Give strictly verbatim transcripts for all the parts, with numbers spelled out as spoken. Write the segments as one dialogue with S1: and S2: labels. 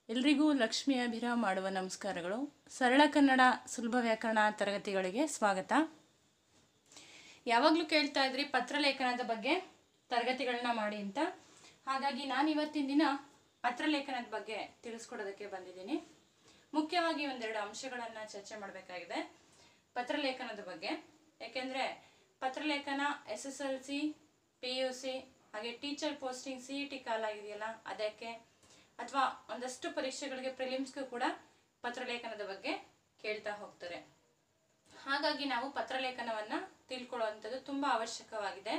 S1: ಎಲ್ರಿಗೂ ಲಕ್ಷ್ಮಿ ಅಭಿರಾಮ್ ಮಾಡುವ ನಮಸ್ಕಾರಗಳು. ಸರಳ ಕನ್ನಡ ಸುಲಭ ವ್ಯಾಕರಣ ತರಗತಿಗಳಿಗೆ ಸ್ವಾಗತ. ಯಾವಾಗಲೂ ಕೇಳ್ತಾ ಇದ್ರಿ ಪತ್ರಲೇಖನದ ಬಗ್ಗೆ ತರಗತಿಗಳನ್ನ ಮಾಡಿ ಅಂತ. ಹಾಗಾಗಿ ನಾನು ಇವತ್ತಿನ ದಿನ ಪತ್ರಲೇಖನದ ಬಗ್ಗೆ ತಿಳಿಸ್ಕೊಡೋದಕ್ಕೆ ಬಂದಿದ್ದೀನಿ. ಮುಖ್ಯವಾಗಿ ಒಂದೆರಡು ಅಂಶಗಳನ್ನು ಚರ್ಚೆ ಮಾಡಬೇಕಾಗಿದೆ ಪತ್ರಲೇಖನದ ಬಗ್ಗೆ. ಯಾಕೆಂದರೆ ಪತ್ರಲೇಖನ S S L C, P U C ಹಾಗೆ teacher posting C E T ಕಾಲ ಆಗಿದೆಯಲ್ಲ ಅದಕ್ಕೆ, ಅಥವಾ ಒಂದಷ್ಟು ಪರೀಕ್ಷೆಗಳಿಗೆ ಪ್ರಿಲಿಮ್ಸ್ಗೂ ಕೂಡ ಪತ್ರಲೇಖನದ ಬಗ್ಗೆ ಕೇಳ್ತಾ ಹೋಗ್ತಾರೆ. ಹಾಗಾಗಿ ನಾವು ಪತ್ರಲೇಖನವನ್ನು ತಿಳ್ಕೊಳ್ಳುವಂಥದ್ದು ತುಂಬ ಅವಶ್ಯಕವಾಗಿದೆ.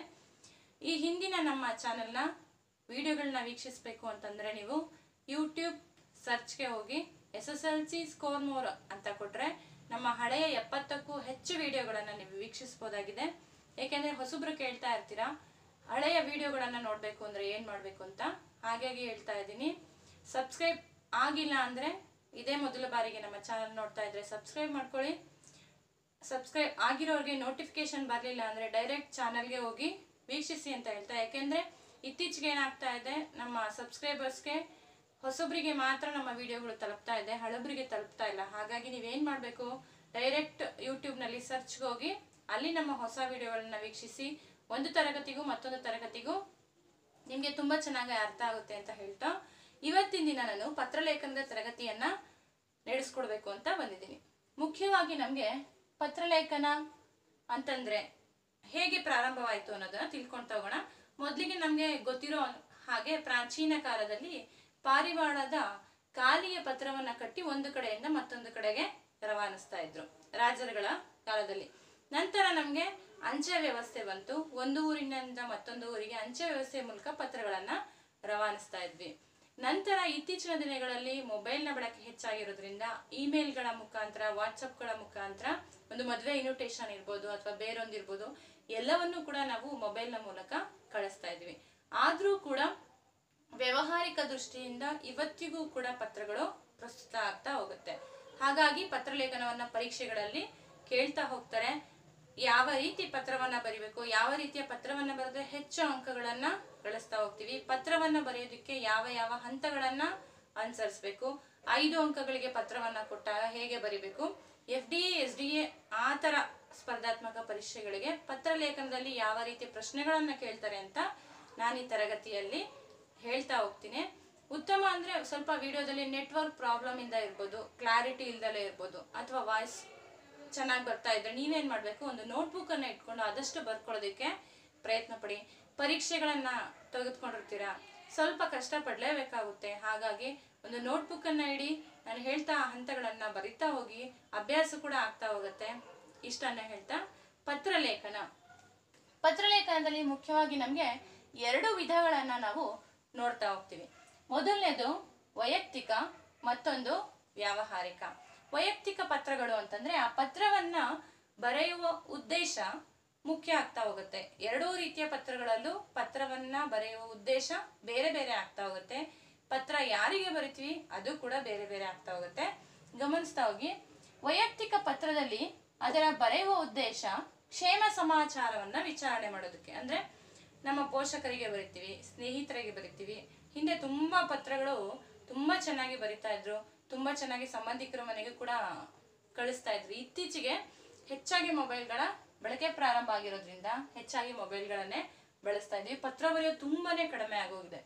S1: ಈ ಹಿಂದಿನ ನಮ್ಮ ಚಾನೆಲ್ನ ವಿಡಿಯೋಗಳನ್ನ ವೀಕ್ಷಿಸಬೇಕು ಅಂತಂದರೆ ನೀವು ಯೂಟ್ಯೂಬ್ ಸರ್ಚ್ಗೆ ಹೋಗಿ S S L C score more ಅಂತ ಕೊಟ್ಟರೆ ನಮ್ಮ ಹಳೆಯ ಎಪ್ಪತ್ತಕ್ಕೂ ಹೆಚ್ಚು ವಿಡಿಯೋಗಳನ್ನು ನೀವು ವೀಕ್ಷಿಸ್ಬೋದಾಗಿದೆ. ಏಕೆಂದರೆ ಹೊಸಬ್ರು ಕೇಳ್ತಾ ಇರ್ತೀರಾ ಹಳೆಯ ವಿಡಿಯೋಗಳನ್ನು ನೋಡಬೇಕು ಅಂದರೆ ಏನು ಮಾಡಬೇಕು ಅಂತ. ಹಾಗಾಗಿ ಹೇಳ್ತಾ ಇದ್ದೀನಿ, ಸಬ್ಸ್ಕ್ರೈಬ್ ಆಗಿಲ್ಲ ಅಂದರೆ ಇದೇ ಮೊದಲ ಬಾರಿಗೆ ನಮ್ಮ ಚಾನಲ್ ನೋಡ್ತಾ ಇದ್ರೆ ಸಬ್ಸ್ಕ್ರೈಬ್ ಮಾಡ್ಕೊಳ್ಳಿ. ಸಬ್ಸ್ಕ್ರೈಬ್ ಆಗಿರೋರಿಗೆ ನೋಟಿಫಿಕೇಶನ್ ಬರಲಿಲ್ಲ ಅಂದರೆ ಡೈರೆಕ್ಟ್ ಚಾನಲ್ಗೆ ಹೋಗಿ ವೀಕ್ಷಿಸಿ ಅಂತ ಹೇಳ್ತಾ. ಯಾಕೆಂದರೆ ಇತ್ತೀಚೆಗೆ ಏನಾಗ್ತಾ ಇದೆ, ನಮ್ಮ ಸಬ್ಸ್ಕ್ರೈಬರ್ಸ್ಗೆ ಹೊಸೊಬ್ಬರಿಗೆ ಮಾತ್ರ ನಮ್ಮ ವಿಡಿಯೋಗಳು ತಲುಪ್ತಾ ಇದೆ, ಹಳಬರಿಗೆ ತಲುಪ್ತಾ ಇಲ್ಲ. ಹಾಗಾಗಿ ನೀವೇನು ಮಾಡಬೇಕು, ಡೈರೆಕ್ಟ್ ಯೂಟ್ಯೂಬ್ನಲ್ಲಿ ಸರ್ಚ್ಗೆ ಹೋಗಿ ಅಲ್ಲಿ ನಮ್ಮ ಹೊಸ ವಿಡಿಯೋಗಳನ್ನ ವೀಕ್ಷಿಸಿ ಒಂದು ತರಗತಿಗೂ ಮತ್ತೊಂದು ತರಗತಿಗೂ ನಿಮಗೆ ತುಂಬ ಚೆನ್ನಾಗಿ ಅರ್ಥ ಆಗುತ್ತೆ ಅಂತ ಹೇಳ್ತಾ ಇವತ್ತಿನ ದಿನ ನಾನು ಪತ್ರಲೇಖನದ ತರಗತಿಯನ್ನ ನಡೆಸ್ಕೊಡ್ಬೇಕು ಅಂತ ಬಂದಿದ್ದೀನಿ. ಮುಖ್ಯವಾಗಿ ನಮಗೆ ಪತ್ರಲೇಖನ ಅಂತಂದ್ರೆ ಹೇಗೆ ಪ್ರಾರಂಭವಾಯಿತು ಅನ್ನೋದನ್ನ ತಿಳ್ಕೊಳ್ತಾ ಹೋಗೋಣ. ಮೊದಲಿಗೆ ನಮಗೆ ಗೊತ್ತಿರೋ ಹಾಗೆ ಪ್ರಾಚೀನ ಕಾಲದಲ್ಲಿ ಪಾರಿವಾಳದ ಖಾಲಿಯ ಪತ್ರವನ್ನ ಕಟ್ಟಿ ಒಂದು ಕಡೆಯಿಂದ ಮತ್ತೊಂದು ಕಡೆಗೆ ರವಾನಿಸ್ತಾ ಇದ್ರು ರಾಜರುಗಳ ಕಾಲದಲ್ಲಿ. ನಂತರ ನಮಗೆ ಅಂಚೆ ವ್ಯವಸ್ಥೆ ಬಂತು. ಒಂದು ಊರಿನಿಂದ ಮತ್ತೊಂದು ಊರಿಗೆ ಅಂಚೆ ವ್ಯವಸ್ಥೆ ಮೂಲಕ ಪತ್ರಗಳನ್ನ ರವಾನಿಸ್ತಾ ಇದ್ವಿ. ನಂತರ ಇತ್ತೀಚಿನ ದಿನಗಳಲ್ಲಿ ಮೊಬೈಲ್ನ ಬಳಕೆ ಹೆಚ್ಚಾಗಿರೋದ್ರಿಂದ ಇಮೇಲ್ಗಳ ಮುಖಾಂತರ, ವಾಟ್ಸಪ್ಗಳ ಮುಖಾಂತರ ಒಂದು ಮದುವೆ ಇನ್ವಿಟೇಷನ್ ಇರ್ಬೋದು ಅಥವಾ ಬೇರೊಂದಿರ್ಬೋದು, ಎಲ್ಲವನ್ನೂ ಕೂಡ ನಾವು ಮೊಬೈಲ್ನ ಮೂಲಕ ಕಳಿಸ್ತಾ ಇದ್ವಿ. ಆದರೂ ಕೂಡ ವ್ಯಾವಹಾರಿಕ ದೃಷ್ಟಿಯಿಂದ ಇವತ್ತಿಗೂ ಕೂಡ ಪತ್ರಗಳು ಪ್ರಸ್ತುತ ಆಗ್ತಾ ಹೋಗುತ್ತೆ. ಹಾಗಾಗಿ ಪತ್ರಲೇಖನವನ್ನ ಪರೀಕ್ಷೆಗಳಲ್ಲಿ ಕೇಳ್ತಾ ಹೋಗ್ತಾರೆ. ಯಾವ ರೀತಿ ಪತ್ರವನ್ನ ಬರಿಬೇಕು, ಯಾವ ರೀತಿಯ ಪತ್ರವನ್ನ ಬರೆದ್ರೆ ಹೆಚ್ಚು ಅಂಕಗಳನ್ನ ಗಳಿಸ್ತಾ ಹೋಗ್ತೀವಿ, ಪತ್ರವನ್ನ ಬರೆಯೋದಕ್ಕೆ ಯಾವ ಯಾವ ಹಂತಗಳನ್ನ ಅನುಸರಿಸಬೇಕು, ಐದು ಅಂಕಗಳಿಗೆ ಪತ್ರವನ್ನ ಕೊಟ್ಟಾಗ ಹೇಗೆ ಬರಿಬೇಕು, F D A S D A ಆ ತರ ಸ್ಪರ್ಧಾತ್ಮಕ ಪರೀಕ್ಷೆಗಳಿಗೆ ಪತ್ರಲೇಖನದಲ್ಲಿ ಯಾವ ರೀತಿ ಪ್ರಶ್ನೆಗಳನ್ನ ಕೇಳ್ತಾರೆ ಅಂತ ನಾನು ಈ ತರಗತಿಯಲ್ಲಿ ಹೇಳ್ತಾ ಹೋಗ್ತೀನಿ. ಉತ್ತಮ ಅಂದ್ರೆ ಸ್ವಲ್ಪ ವಿಡಿಯೋದಲ್ಲಿ ನೆಟ್ವರ್ಕ್ ಪ್ರಾಬ್ಲಮ್ ಇಂದ ಇರ್ಬೋದು, ಕ್ಲಾರಿಟಿ ಇಲ್ದಲೇ ಇರ್ಬೋದು, ಅಥವಾ ವಾಯ್ಸ್ ಚೆನ್ನಾಗಿ ಬರ್ತಾ ಇದ್ರೆ ನೀವೇನ್ ಮಾಡ್ಬೇಕು, ಒಂದು ನೋಟ್ಬುಕ್ ಅನ್ನ ಇಟ್ಕೊಂಡು ಆದಷ್ಟು ಬರ್ಕೊಳ್ಳೋದಕ್ಕೆ ಪ್ರಯತ್ನ ಪಡಿ. ಪರೀಕ್ಷೆಗಳನ್ನ ತೆಗೆದುಕೊಂಡಿರ್ತೀರಾ, ಸ್ವಲ್ಪ ಕಷ್ಟ ಪಡ್ಲೇಬೇಕಾಗುತ್ತೆ. ಹಾಗಾಗಿ ಒಂದು ನೋಟ್ಬುಕ್ ಅನ್ನ ಇಡಿ, ನಾನು ಹೇಳ್ತಾ ಹಂತಗಳನ್ನ ಬರಿತಾ ಹೋಗಿ, ಅಭ್ಯಾಸ ಕೂಡ ಆಗ್ತಾ ಹೋಗುತ್ತೆ. ಇಷ್ಟನ್ನ ಹೇಳ್ತಾ ಪತ್ರಲೇಖನ ಪತ್ರಲೇಖನದಲ್ಲಿ ಮುಖ್ಯವಾಗಿ ನಮ್ಗೆ ಎರಡು ವಿಧಗಳನ್ನ ನಾವು ನೋಡ್ತಾ ಹೋಗ್ತೀವಿ. ಮೊದಲನೇದು ವೈಯಕ್ತಿಕ, ಮತ್ತೊಂದು ವ್ಯಾವಹಾರಿಕ. ವೈಯಕ್ತಿಕ ಪತ್ರಗಳು ಅಂತಂದ್ರೆ ಆ ಪತ್ರವನ್ನ ಬರೆಯುವ ಉದ್ದೇಶ ಮುಖ್ಯ ಆಗ್ತಾ ಹೋಗುತ್ತೆ. ಎರಡೂ ರೀತಿಯ ಪತ್ರಗಳಲ್ಲೂ ಪತ್ರವನ್ನ ಬರೆಯುವ ಉದ್ದೇಶ ಬೇರೆ ಬೇರೆ ಆಗ್ತಾ ಹೋಗುತ್ತೆ. ಪತ್ರ ಯಾರಿಗೆ ಬರಿತೀವಿ ಅದು ಕೂಡ ಬೇರೆ ಬೇರೆ ಆಗ್ತಾ ಹೋಗುತ್ತೆ. ಗಮನಿಸ್ತಾ ಹೋಗಿ. ವೈಯಕ್ತಿಕ ಪತ್ರದಲ್ಲಿ ಅದರ ಬರೆಯುವ ಉದ್ದೇಶ ಕ್ಷೇಮ ಸಮಾಚಾರವನ್ನ ವಿಚಾರಣೆ ಮಾಡೋದಕ್ಕೆ. ಅಂದ್ರೆ ನಮ್ಮ ಪೋಷಕರಿಗೆ ಬರಿತೀವಿ, ಸ್ನೇಹಿತರಿಗೆ ಬರಿತೀವಿ. ಹಿಂದೆ ತುಂಬಾ ಪತ್ರಗಳು ತುಂಬಾ ಚೆನ್ನಾಗಿ ಬರಿತಾ ಇದ್ರು, ತುಂಬಾ ಚೆನ್ನಾಗಿ ಸಂಬಂಧಿಕರ ಮನೆಗೆ ಕೂಡ ಕಳಿಸ್ತಾ ಇದ್ರು. ಇತ್ತೀಚೆಗೆ ಹೆಚ್ಚಾಗಿ ಮೊಬೈಲ್ಗಳ ಬಳಕೆ ಪ್ರಾರಂಭ ಆಗಿರೋದ್ರಿಂದ ಹೆಚ್ಚಾಗಿ ಮೊಬೈಲ್ಗಳನ್ನೇ ಬಳಸ್ತಾ ಇದ್ವಿ. ಪತ್ರ ಬರೆಯೋದು ತುಂಬಾನೇ ಕಡಿಮೆ ಆಗೋಗಿದೆ.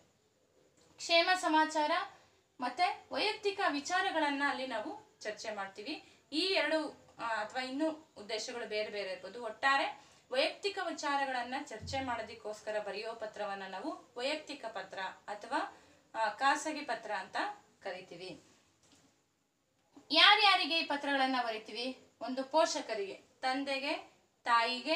S1: ಕ್ಷೇಮ ಸಮಾಚಾರ ಮತ್ತೆ ವೈಯಕ್ತಿಕ ವಿಚಾರಗಳನ್ನ ಅಲ್ಲಿ ನಾವು ಚರ್ಚೆ ಮಾಡ್ತೀವಿ. ಈ ಎರಡು ಅಥವಾ ಇನ್ನೂ ಉದ್ದೇಶಗಳು ಬೇರೆ ಬೇರೆ ಇರ್ಬೋದು. ಒಟ್ಟಾರೆ ವೈಯಕ್ತಿಕ ವಿಚಾರಗಳನ್ನ ಚರ್ಚೆ ಮಾಡೋದಕ್ಕೋಸ್ಕರ ಬರೆಯೋ ಪತ್ರವನ್ನ ನಾವು ವೈಯಕ್ತಿಕ ಪತ್ರ ಅಥವಾ ಖಾಸಗಿ ಪತ್ರ ಅಂತ ಕರಿತೀವಿ. ಯಾರ್ಯಾರಿಗೆ ಈ ಪತ್ರಗಳನ್ನ ಬರಿತೀವಿ? ಒಂದು ಪೋಷಕರಿಗೆ, ತಂದೆಗೆ, ತಾಯಿಗೆ,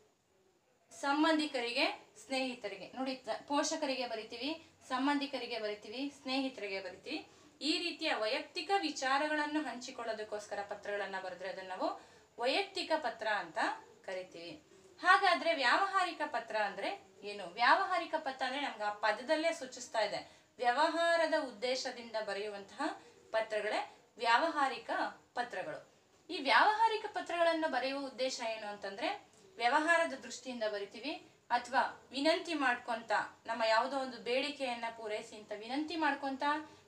S1: ಸಂಬಂಧಿಕರಿಗೆ, ಸ್ನೇಹಿತರಿಗೆ. ನೋಡಿ, ಪೋಷಕರಿಗೆ ಬರಿತೀವಿ, ಸಂಬಂಧಿಕರಿಗೆ ಬರಿತೀವಿ, ಸ್ನೇಹಿತರಿಗೆ ಬರಿತೀವಿ. ಈ ರೀತಿಯ ವೈಯಕ್ತಿಕ ವಿಚಾರಗಳನ್ನು ಹಂಚಿಕೊಳ್ಳೋದಕ್ಕೋಸ್ಕರ ಪತ್ರಗಳನ್ನ ಬರೆದ್ರೆ ಅದನ್ನ ನಾವು ವೈಯಕ್ತಿಕ ಪತ್ರ ಅಂತ ಕರಿತೀವಿ. ಹಾಗಾದ್ರೆ ವ್ಯಾವಹಾರಿಕ ಪತ್ರ ಅಂದ್ರೆ ಏನು? ವ್ಯಾವಹಾರಿಕ ಪತ್ರ ಅಂದ್ರೆ ನಮ್ಗೆ ಆ ಪದದಲ್ಲೇ ಸೂಚಿಸ್ತಾ ಇದೆ, ವ್ಯವಹಾರದ ಉದ್ದೇಶದಿಂದ ಬರೆಯುವಂತಹ ಪತ್ರಗಳೇ ವ್ಯಾವಹಾರಿಕ ಪತ್ರಗಳು. ಈ ವ್ಯಾವಹಾರಿಕ ಪತ್ರಗಳನ್ನು ಬರೆಯುವ ಉದ್ದೇಶ ಏನು ಅಂತಂದ್ರೆ ವ್ಯವಹಾರದ ದೃಷ್ಟಿಯಿಂದ ಬರಿತೀವಿ, ಅಥವಾ ವಿನಂತಿ ಮಾಡ್ಕೊಂತ ನಮ್ಮ ಯಾವುದೋ ಒಂದು ಬೇಡಿಕೆಯನ್ನ ಪೂರೈಸಿ ಅಂತ ವಿನಂತಿ ಮಾಡ್ಕೊಂತ, ಕೋರಿಕೆ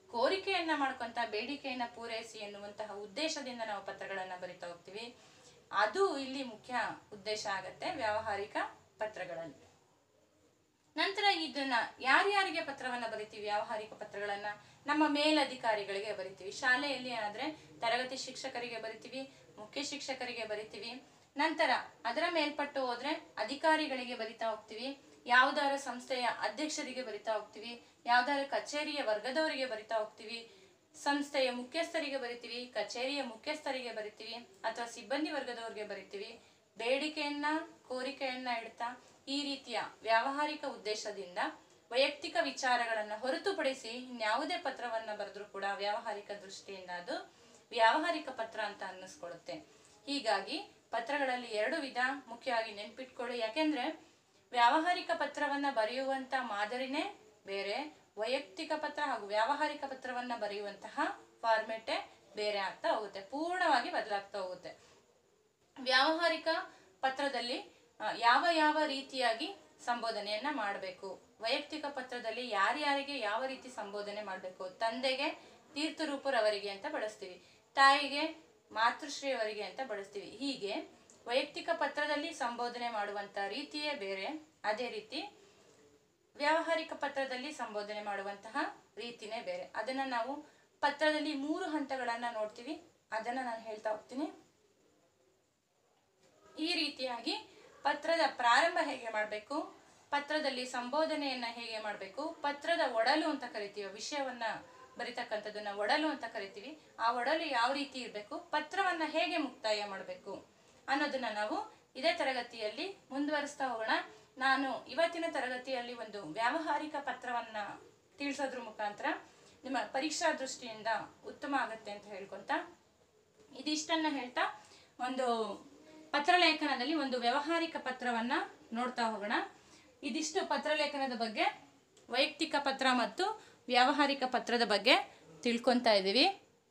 S1: ಹೋಲಿಕೆಯನ್ನ ಮಾಡ್ಕೊಂತ ಬೇಡಿಕೆಯನ್ನ ಪೂರೈಸಿ ಎನ್ನುವಂತಹ ಉದ್ದೇಶದಿಂದ ನಾವು ಪತ್ರಗಳನ್ನ ಬರಿತಾ ಹೋಗ್ತೀವಿ. ಅದು ಇಲ್ಲಿ ಮುಖ್ಯ ಉದ್ದೇಶ ಆಗತ್ತೆ ವ್ಯಾವಹಾರಿಕ ಪತ್ರಗಳಲ್ಲಿ. ನಂತರ ಇದನ್ನ ಯಾರ್ಯಾರಿಗೆ ಪತ್ರವನ್ನ ಬರಿತೀವಿ? ವ್ಯಾವಹಾರಿಕ ಪತ್ರಗಳನ್ನ ನಮ್ಮ ಮೇಲಧಿಕಾರಿಗಳಿಗೆ ಬರಿತೀವಿ. ಶಾಲೆಯಲ್ಲಿ ಆದ್ರೆ ತರಗತಿ ಶಿಕ್ಷಕರಿಗೆ ಬರಿತೀವಿ, ಮುಖ್ಯ ಶಿಕ್ಷಕರಿಗೆ ಬರಿತೀವಿ. ನಂತರ ಅದರ ಮೇಲ್ಪಟ್ಟು ಹೋದ್ರೆ ಅಧಿಕಾರಿಗಳಿಗೆ ಬರಿತಾ ಹೋಗ್ತೀವಿ, ಯಾವ್ದಾರ ಸಂಸ್ಥೆಯ ಅಧ್ಯಕ್ಷರಿಗೆ ಬರಿತಾ ಹೋಗ್ತೀವಿ, ಯಾವ್ದಾರ ಕಚೇರಿಯ ವರ್ಗದವರಿಗೆ ಬರಿತಾ ಹೋಗ್ತೀವಿ, ಸಂಸ್ಥೆಯ ಮುಖ್ಯಸ್ಥರಿಗೆ ಬರಿತೀವಿ, ಕಚೇರಿಯ ಮುಖ್ಯಸ್ಥರಿಗೆ ಬರಿತೀವಿ, ಅಥವಾ ಸಿಬ್ಬಂದಿ ವರ್ಗದವರಿಗೆ ಬರಿತೀವಿ. ಬೇಡಿಕೆಯನ್ನ ಕೋರಿಕೆಯನ್ನ ಇಡ್ತಾ ಈ ರೀತಿಯ ವ್ಯಾವಹಾರಿಕ ಉದ್ದೇಶದಿಂದ ವೈಯಕ್ತಿಕ ವಿಚಾರಗಳನ್ನ ಹೊರತುಪಡಿಸಿ ಇನ್ಯಾವುದೇ ಪತ್ರವನ್ನ ಬರೆದ್ರು ಕೂಡ ವ್ಯಾವಹಾರಿಕ ದೃಷ್ಟಿಯಿಂದ ಅದು ವ್ಯಾವಹಾರಿಕ ಪತ್ರ ಅಂತ ಅನ್ನಿಸ್ಕೊಳ್ಳುತ್ತೆ. ಹೀಗಾಗಿ ಪತ್ರಗಳಲ್ಲಿ ಎರಡು ವಿಧ ಮುಖ್ಯವಾಗಿ ನೆನ್ಪಿಟ್ಕೊಳ್ಳಿ. ಯಾಕೆಂದ್ರೆ ವ್ಯಾವಹಾರಿಕ ಪತ್ರವನ್ನ ಬರೆಯುವಂತ ಮಾದರಿನೇ ಬೇರೆ, ವೈಯಕ್ತಿಕ ಪತ್ರ ಹಾಗೂ ವ್ಯಾವಹಾರಿಕ ಪತ್ರವನ್ನ ಬರೆಯುವಂತಹ ಫಾರ್ಮೆಟೇ ಬೇರೆ ಆಗ್ತಾ ಹೋಗುತ್ತೆ, ಪೂರ್ಣವಾಗಿ ಬದಲಾಗ್ತಾ ಹೋಗುತ್ತೆ. ವ್ಯಾವಹಾರಿಕ ಪತ್ರದಲ್ಲಿ ಯಾವ ಯಾವ ರೀತಿಯಾಗಿ ಸಂಬೋಧನೆಯನ್ನ ಮಾಡಬೇಕು, ವೈಯಕ್ತಿಕ ಪತ್ರದಲ್ಲಿ ಯಾರ್ಯಾರಿಗೆ ಯಾವ ರೀತಿ ಸಂಬೋಧನೆ ಮಾಡಬೇಕು, ತಂದೆಗೆ ತೀರ್ಥರೂಪರವರಿಗೆ ಅಂತ ಬಳಸ್ತೀವಿ, ತಾಯಿಗೆ ಮಾತೃಶ್ರೀ ಅವರಿಗೆ ಅಂತ ಬಳಸ್ತೀವಿ. ಹೀಗೆ ವೈಯಕ್ತಿಕ ಪತ್ರದಲ್ಲಿ ಸಂಬೋಧನೆ ಮಾಡುವಂತ ರೀತಿಯೇ ಬೇರೆ, ಅದೇ ರೀತಿ ವ್ಯಾವಹಾರಿಕ ಪತ್ರದಲ್ಲಿ ಸಂಬೋಧನೆ ಮಾಡುವಂತಹ ರೀತಿನೇ ಬೇರೆ. ಅದನ್ನ ನಾವು ಪತ್ರದಲ್ಲಿ ಮೂರು ಹಂತಗಳನ್ನ ನೋಡ್ತೀವಿ, ಅದನ್ನ ನಾನು ಹೇಳ್ತಾ ಹೋಗ್ತೀನಿ. ಈ ರೀತಿಯಾಗಿ ಪತ್ರದ ಪ್ರಾರಂಭ ಹೇಗೆ ಮಾಡಬೇಕು, ಪತ್ರದಲ್ಲಿ ಸಂಬೋಧನೆಯನ್ನ ಹೇಗೆ ಮಾಡಬೇಕು, ಪತ್ರದ ಒಡಲು ಅಂತ ಕರಿತೀವಿ, ವಿಷಯವನ್ನ ಬರಿತಕ್ಕಂಥದ್ದನ್ನ ಒಡಲು ಅಂತ ಕರಿತೀವಿ, ಆ ಒಡಲು ಯಾವ ರೀತಿ ಇರಬೇಕು, ಪತ್ರವನ್ನ ಹೇಗೆ ಮುಕ್ತಾಯ ಮಾಡಬೇಕು ಅನ್ನೋದನ್ನ ನಾವು ಇದೇ ತರಗತಿಯಲ್ಲಿ ಮುಂದುವರಿಸ್ತಾ ಹೋಗೋಣ. ನಾನು ಇವತ್ತಿನ ತರಗತಿಯಲ್ಲಿ ಒಂದು ವ್ಯಾವಹಾರಿಕ ಪತ್ರವನ್ನ ತಿಳಿಸೋದ್ರ ಮುಖಾಂತರ ನಿಮ್ಮ ಪರೀಕ್ಷಾ ದೃಷ್ಟಿಯಿಂದ ಉತ್ತಮ ಆಗತ್ತೆ ಅಂತ ಹೇಳ್ಕೊಂತ ಇದಿಷ್ಟನ್ನ ಹೇಳ್ತಾ ಒಂದು ಪತ್ರಲೇಖನದಲ್ಲಿ ಒಂದು ವ್ಯಾವಹಾರಿಕ ಪತ್ರವನ್ನ ನೋಡ್ತಾ ಹೋಗೋಣ. ಇದಿಷ್ಟು ಪತ್ರಲೇಖನದ ಬಗ್ಗೆ, ವೈಯಕ್ತಿಕ ಪತ್ರ ಮತ್ತು ವ್ಯಾವಹಾರಿಕ ಪತ್ರದ ಬಗ್ಗೆ ತಿಳ್ಕೊಂತಾ ಇದ್ದೀವಿ.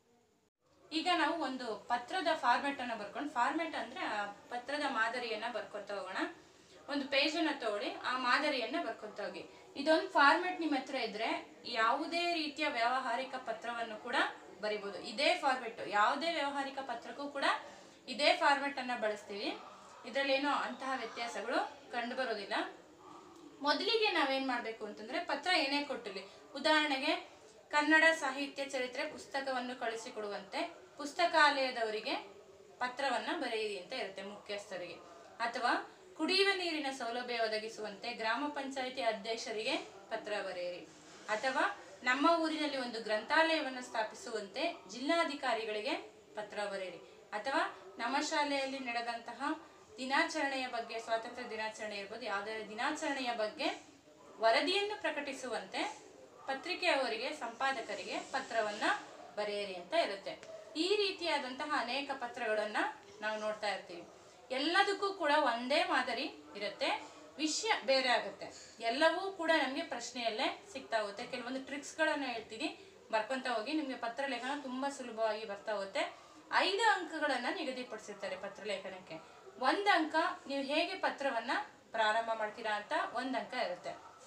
S1: ಈಗ ನಾವು ಒಂದು ಪತ್ರದ ಫಾರ್ಮೆಟ್ ಅನ್ನ ಬರ್ಕೊಂಡು, ಫಾರ್ಮೆಟ್ ಅಂದ್ರೆ ಆ ಪತ್ರದ ಮಾದರಿಯನ್ನ ಬರ್ಕೊಂತ ಹೋಗೋಣ. ಒಂದು ಪೇಜ್ ಅನ್ನ ತಗೊಳ್ಳಿ, ಆ ಮಾದರಿಯನ್ನ ಬರ್ಕೊಂತ ಹೋಗಿ. ಇದೊಂದು ಫಾರ್ಮೆಟ್ ನಿಮ್ಮ ಹತ್ರ ಇದ್ರೆ ಯಾವುದೇ ರೀತಿಯ ವ್ಯಾವಹಾರಿಕ ಪತ್ರವನ್ನು ಕೂಡ ಬರಿಬಹುದು. ಇದೇ ಫಾರ್ಮೆಟ್ ಯಾವುದೇ ವ್ಯಾವಹಾರಿಕ ಪತ್ರಕ್ಕೂ ಕೂಡ ಇದೇ ಫಾರ್ಮೆಟ್ ಅನ್ನ ಬಳಸ್ತೀವಿ. ಇದ್ರಲ್ಲೇನೋ ಅಂತಹ ವ್ಯತ್ಯಾಸಗಳು ಕಂಡು ಬರೋದಿಲ್ಲ. ಮೊದಲಿಗೆ ನಾವೇನ್ ಮಾಡ್ಬೇಕು ಅಂತಂದ್ರೆ, ಪತ್ರ ಏನೇ ಕೊಟ್ಟಿರ್ಲಿ, ಉದಾಹರಣೆಗೆ ಕನ್ನಡ ಸಾಹಿತ್ಯ ಚರಿತ್ರೆ ಪುಸ್ತಕವನ್ನು ಕಳಿಸಿಕೊಡುವಂತೆ ಪುಸ್ತಕಾಲಯದವರಿಗೆ ಪತ್ರವನ್ನ ಬರೆಯಿರಿ ಅಂತ ಇರುತ್ತೆ ಮುಖ್ಯಸ್ಥರಿಗೆ, ಅಥವಾ ಕುಡಿಯುವ ನೀರಿನ ಸೌಲಭ್ಯ ಒದಗಿಸುವಂತೆ ಗ್ರಾಮ ಪಂಚಾಯಿತಿ ಅಧ್ಯಕ್ಷರಿಗೆ ಪತ್ರ ಬರೆಯಿರಿ, ಅಥವಾ ನಮ್ಮ ಊರಿನಲ್ಲಿ ಒಂದು ಗ್ರಂಥಾಲಯವನ್ನು ಸ್ಥಾಪಿಸುವಂತೆ ಜಿಲ್ಲಾಧಿಕಾರಿಗಳಿಗೆ ಪತ್ರ ಬರೆಯಿರಿ, ಅಥವಾ ನಮ್ಮ ಶಾಲೆಯಲ್ಲಿ ನಡೆದಂತಹ ದಿನಾಚರಣೆಯ ಬಗ್ಗೆ, ಸ್ವಾತಂತ್ರ್ಯ ದಿನಾಚರಣೆ ಇರ್ಬೋದು, ಯಾವುದೇ ದಿನಾಚರಣೆಯ ಬಗ್ಗೆ ವರದಿಯನ್ನು ಪ್ರಕಟಿಸುವಂತೆ ಪತ್ರಿಕೆಯವರಿಗೆ, ಸಂಪಾದಕರಿಗೆ ಪತ್ರವನ್ನ ಬರೆಯಿರಿ ಅಂತ ಇರುತ್ತೆ. ಈ ರೀತಿಯಾದಂತಹ ಅನೇಕ ಪತ್ರಗಳನ್ನ ನಾವು ನೋಡ್ತಾ ಇರ್ತೀವಿ. ಎಲ್ಲದಕ್ಕೂ ಕೂಡ ಒಂದೇ ಮಾದರಿ ಇರುತ್ತೆ, ವಿಷಯ ಬೇರೆ ಆಗುತ್ತೆ. ಎಲ್ಲವೂ ಕೂಡ ನಮ್ಗೆ ಪ್ರಶ್ನೆಯಲ್ಲೇ ಸಿಗ್ತಾ ಹೋಗುತ್ತೆ. ಕೆಲವೊಂದು ಟ್ರಿಕ್ಸ್ ಗಳನ್ನ ಹೇಳ್ತೀನಿ, ಬರ್ಕೊಂತ ಹೋಗಿ. ನಿಮ್ಗೆ ಪತ್ರಲೇಖನ ತುಂಬಾ ಸುಲಭವಾಗಿ ಬರ್ತಾ ಹೋಗುತ್ತೆ. ಐದು ಅಂಕಗಳನ್ನ ನಿಗದಿಪಡಿಸಿರ್ತಾರೆ ಪತ್ರಲೇಖನಕ್ಕೆ. ಒಂದ್ ಅಂಕ ನೀವು ಹೇಗೆ ಪತ್ರವನ್ನ ಪ್ರಾರಂಭ ಮಾಡ್ತೀರಾ ಅಂತ ಒಂದ್ ಅಂಕ ಇರುತ್ತೆ.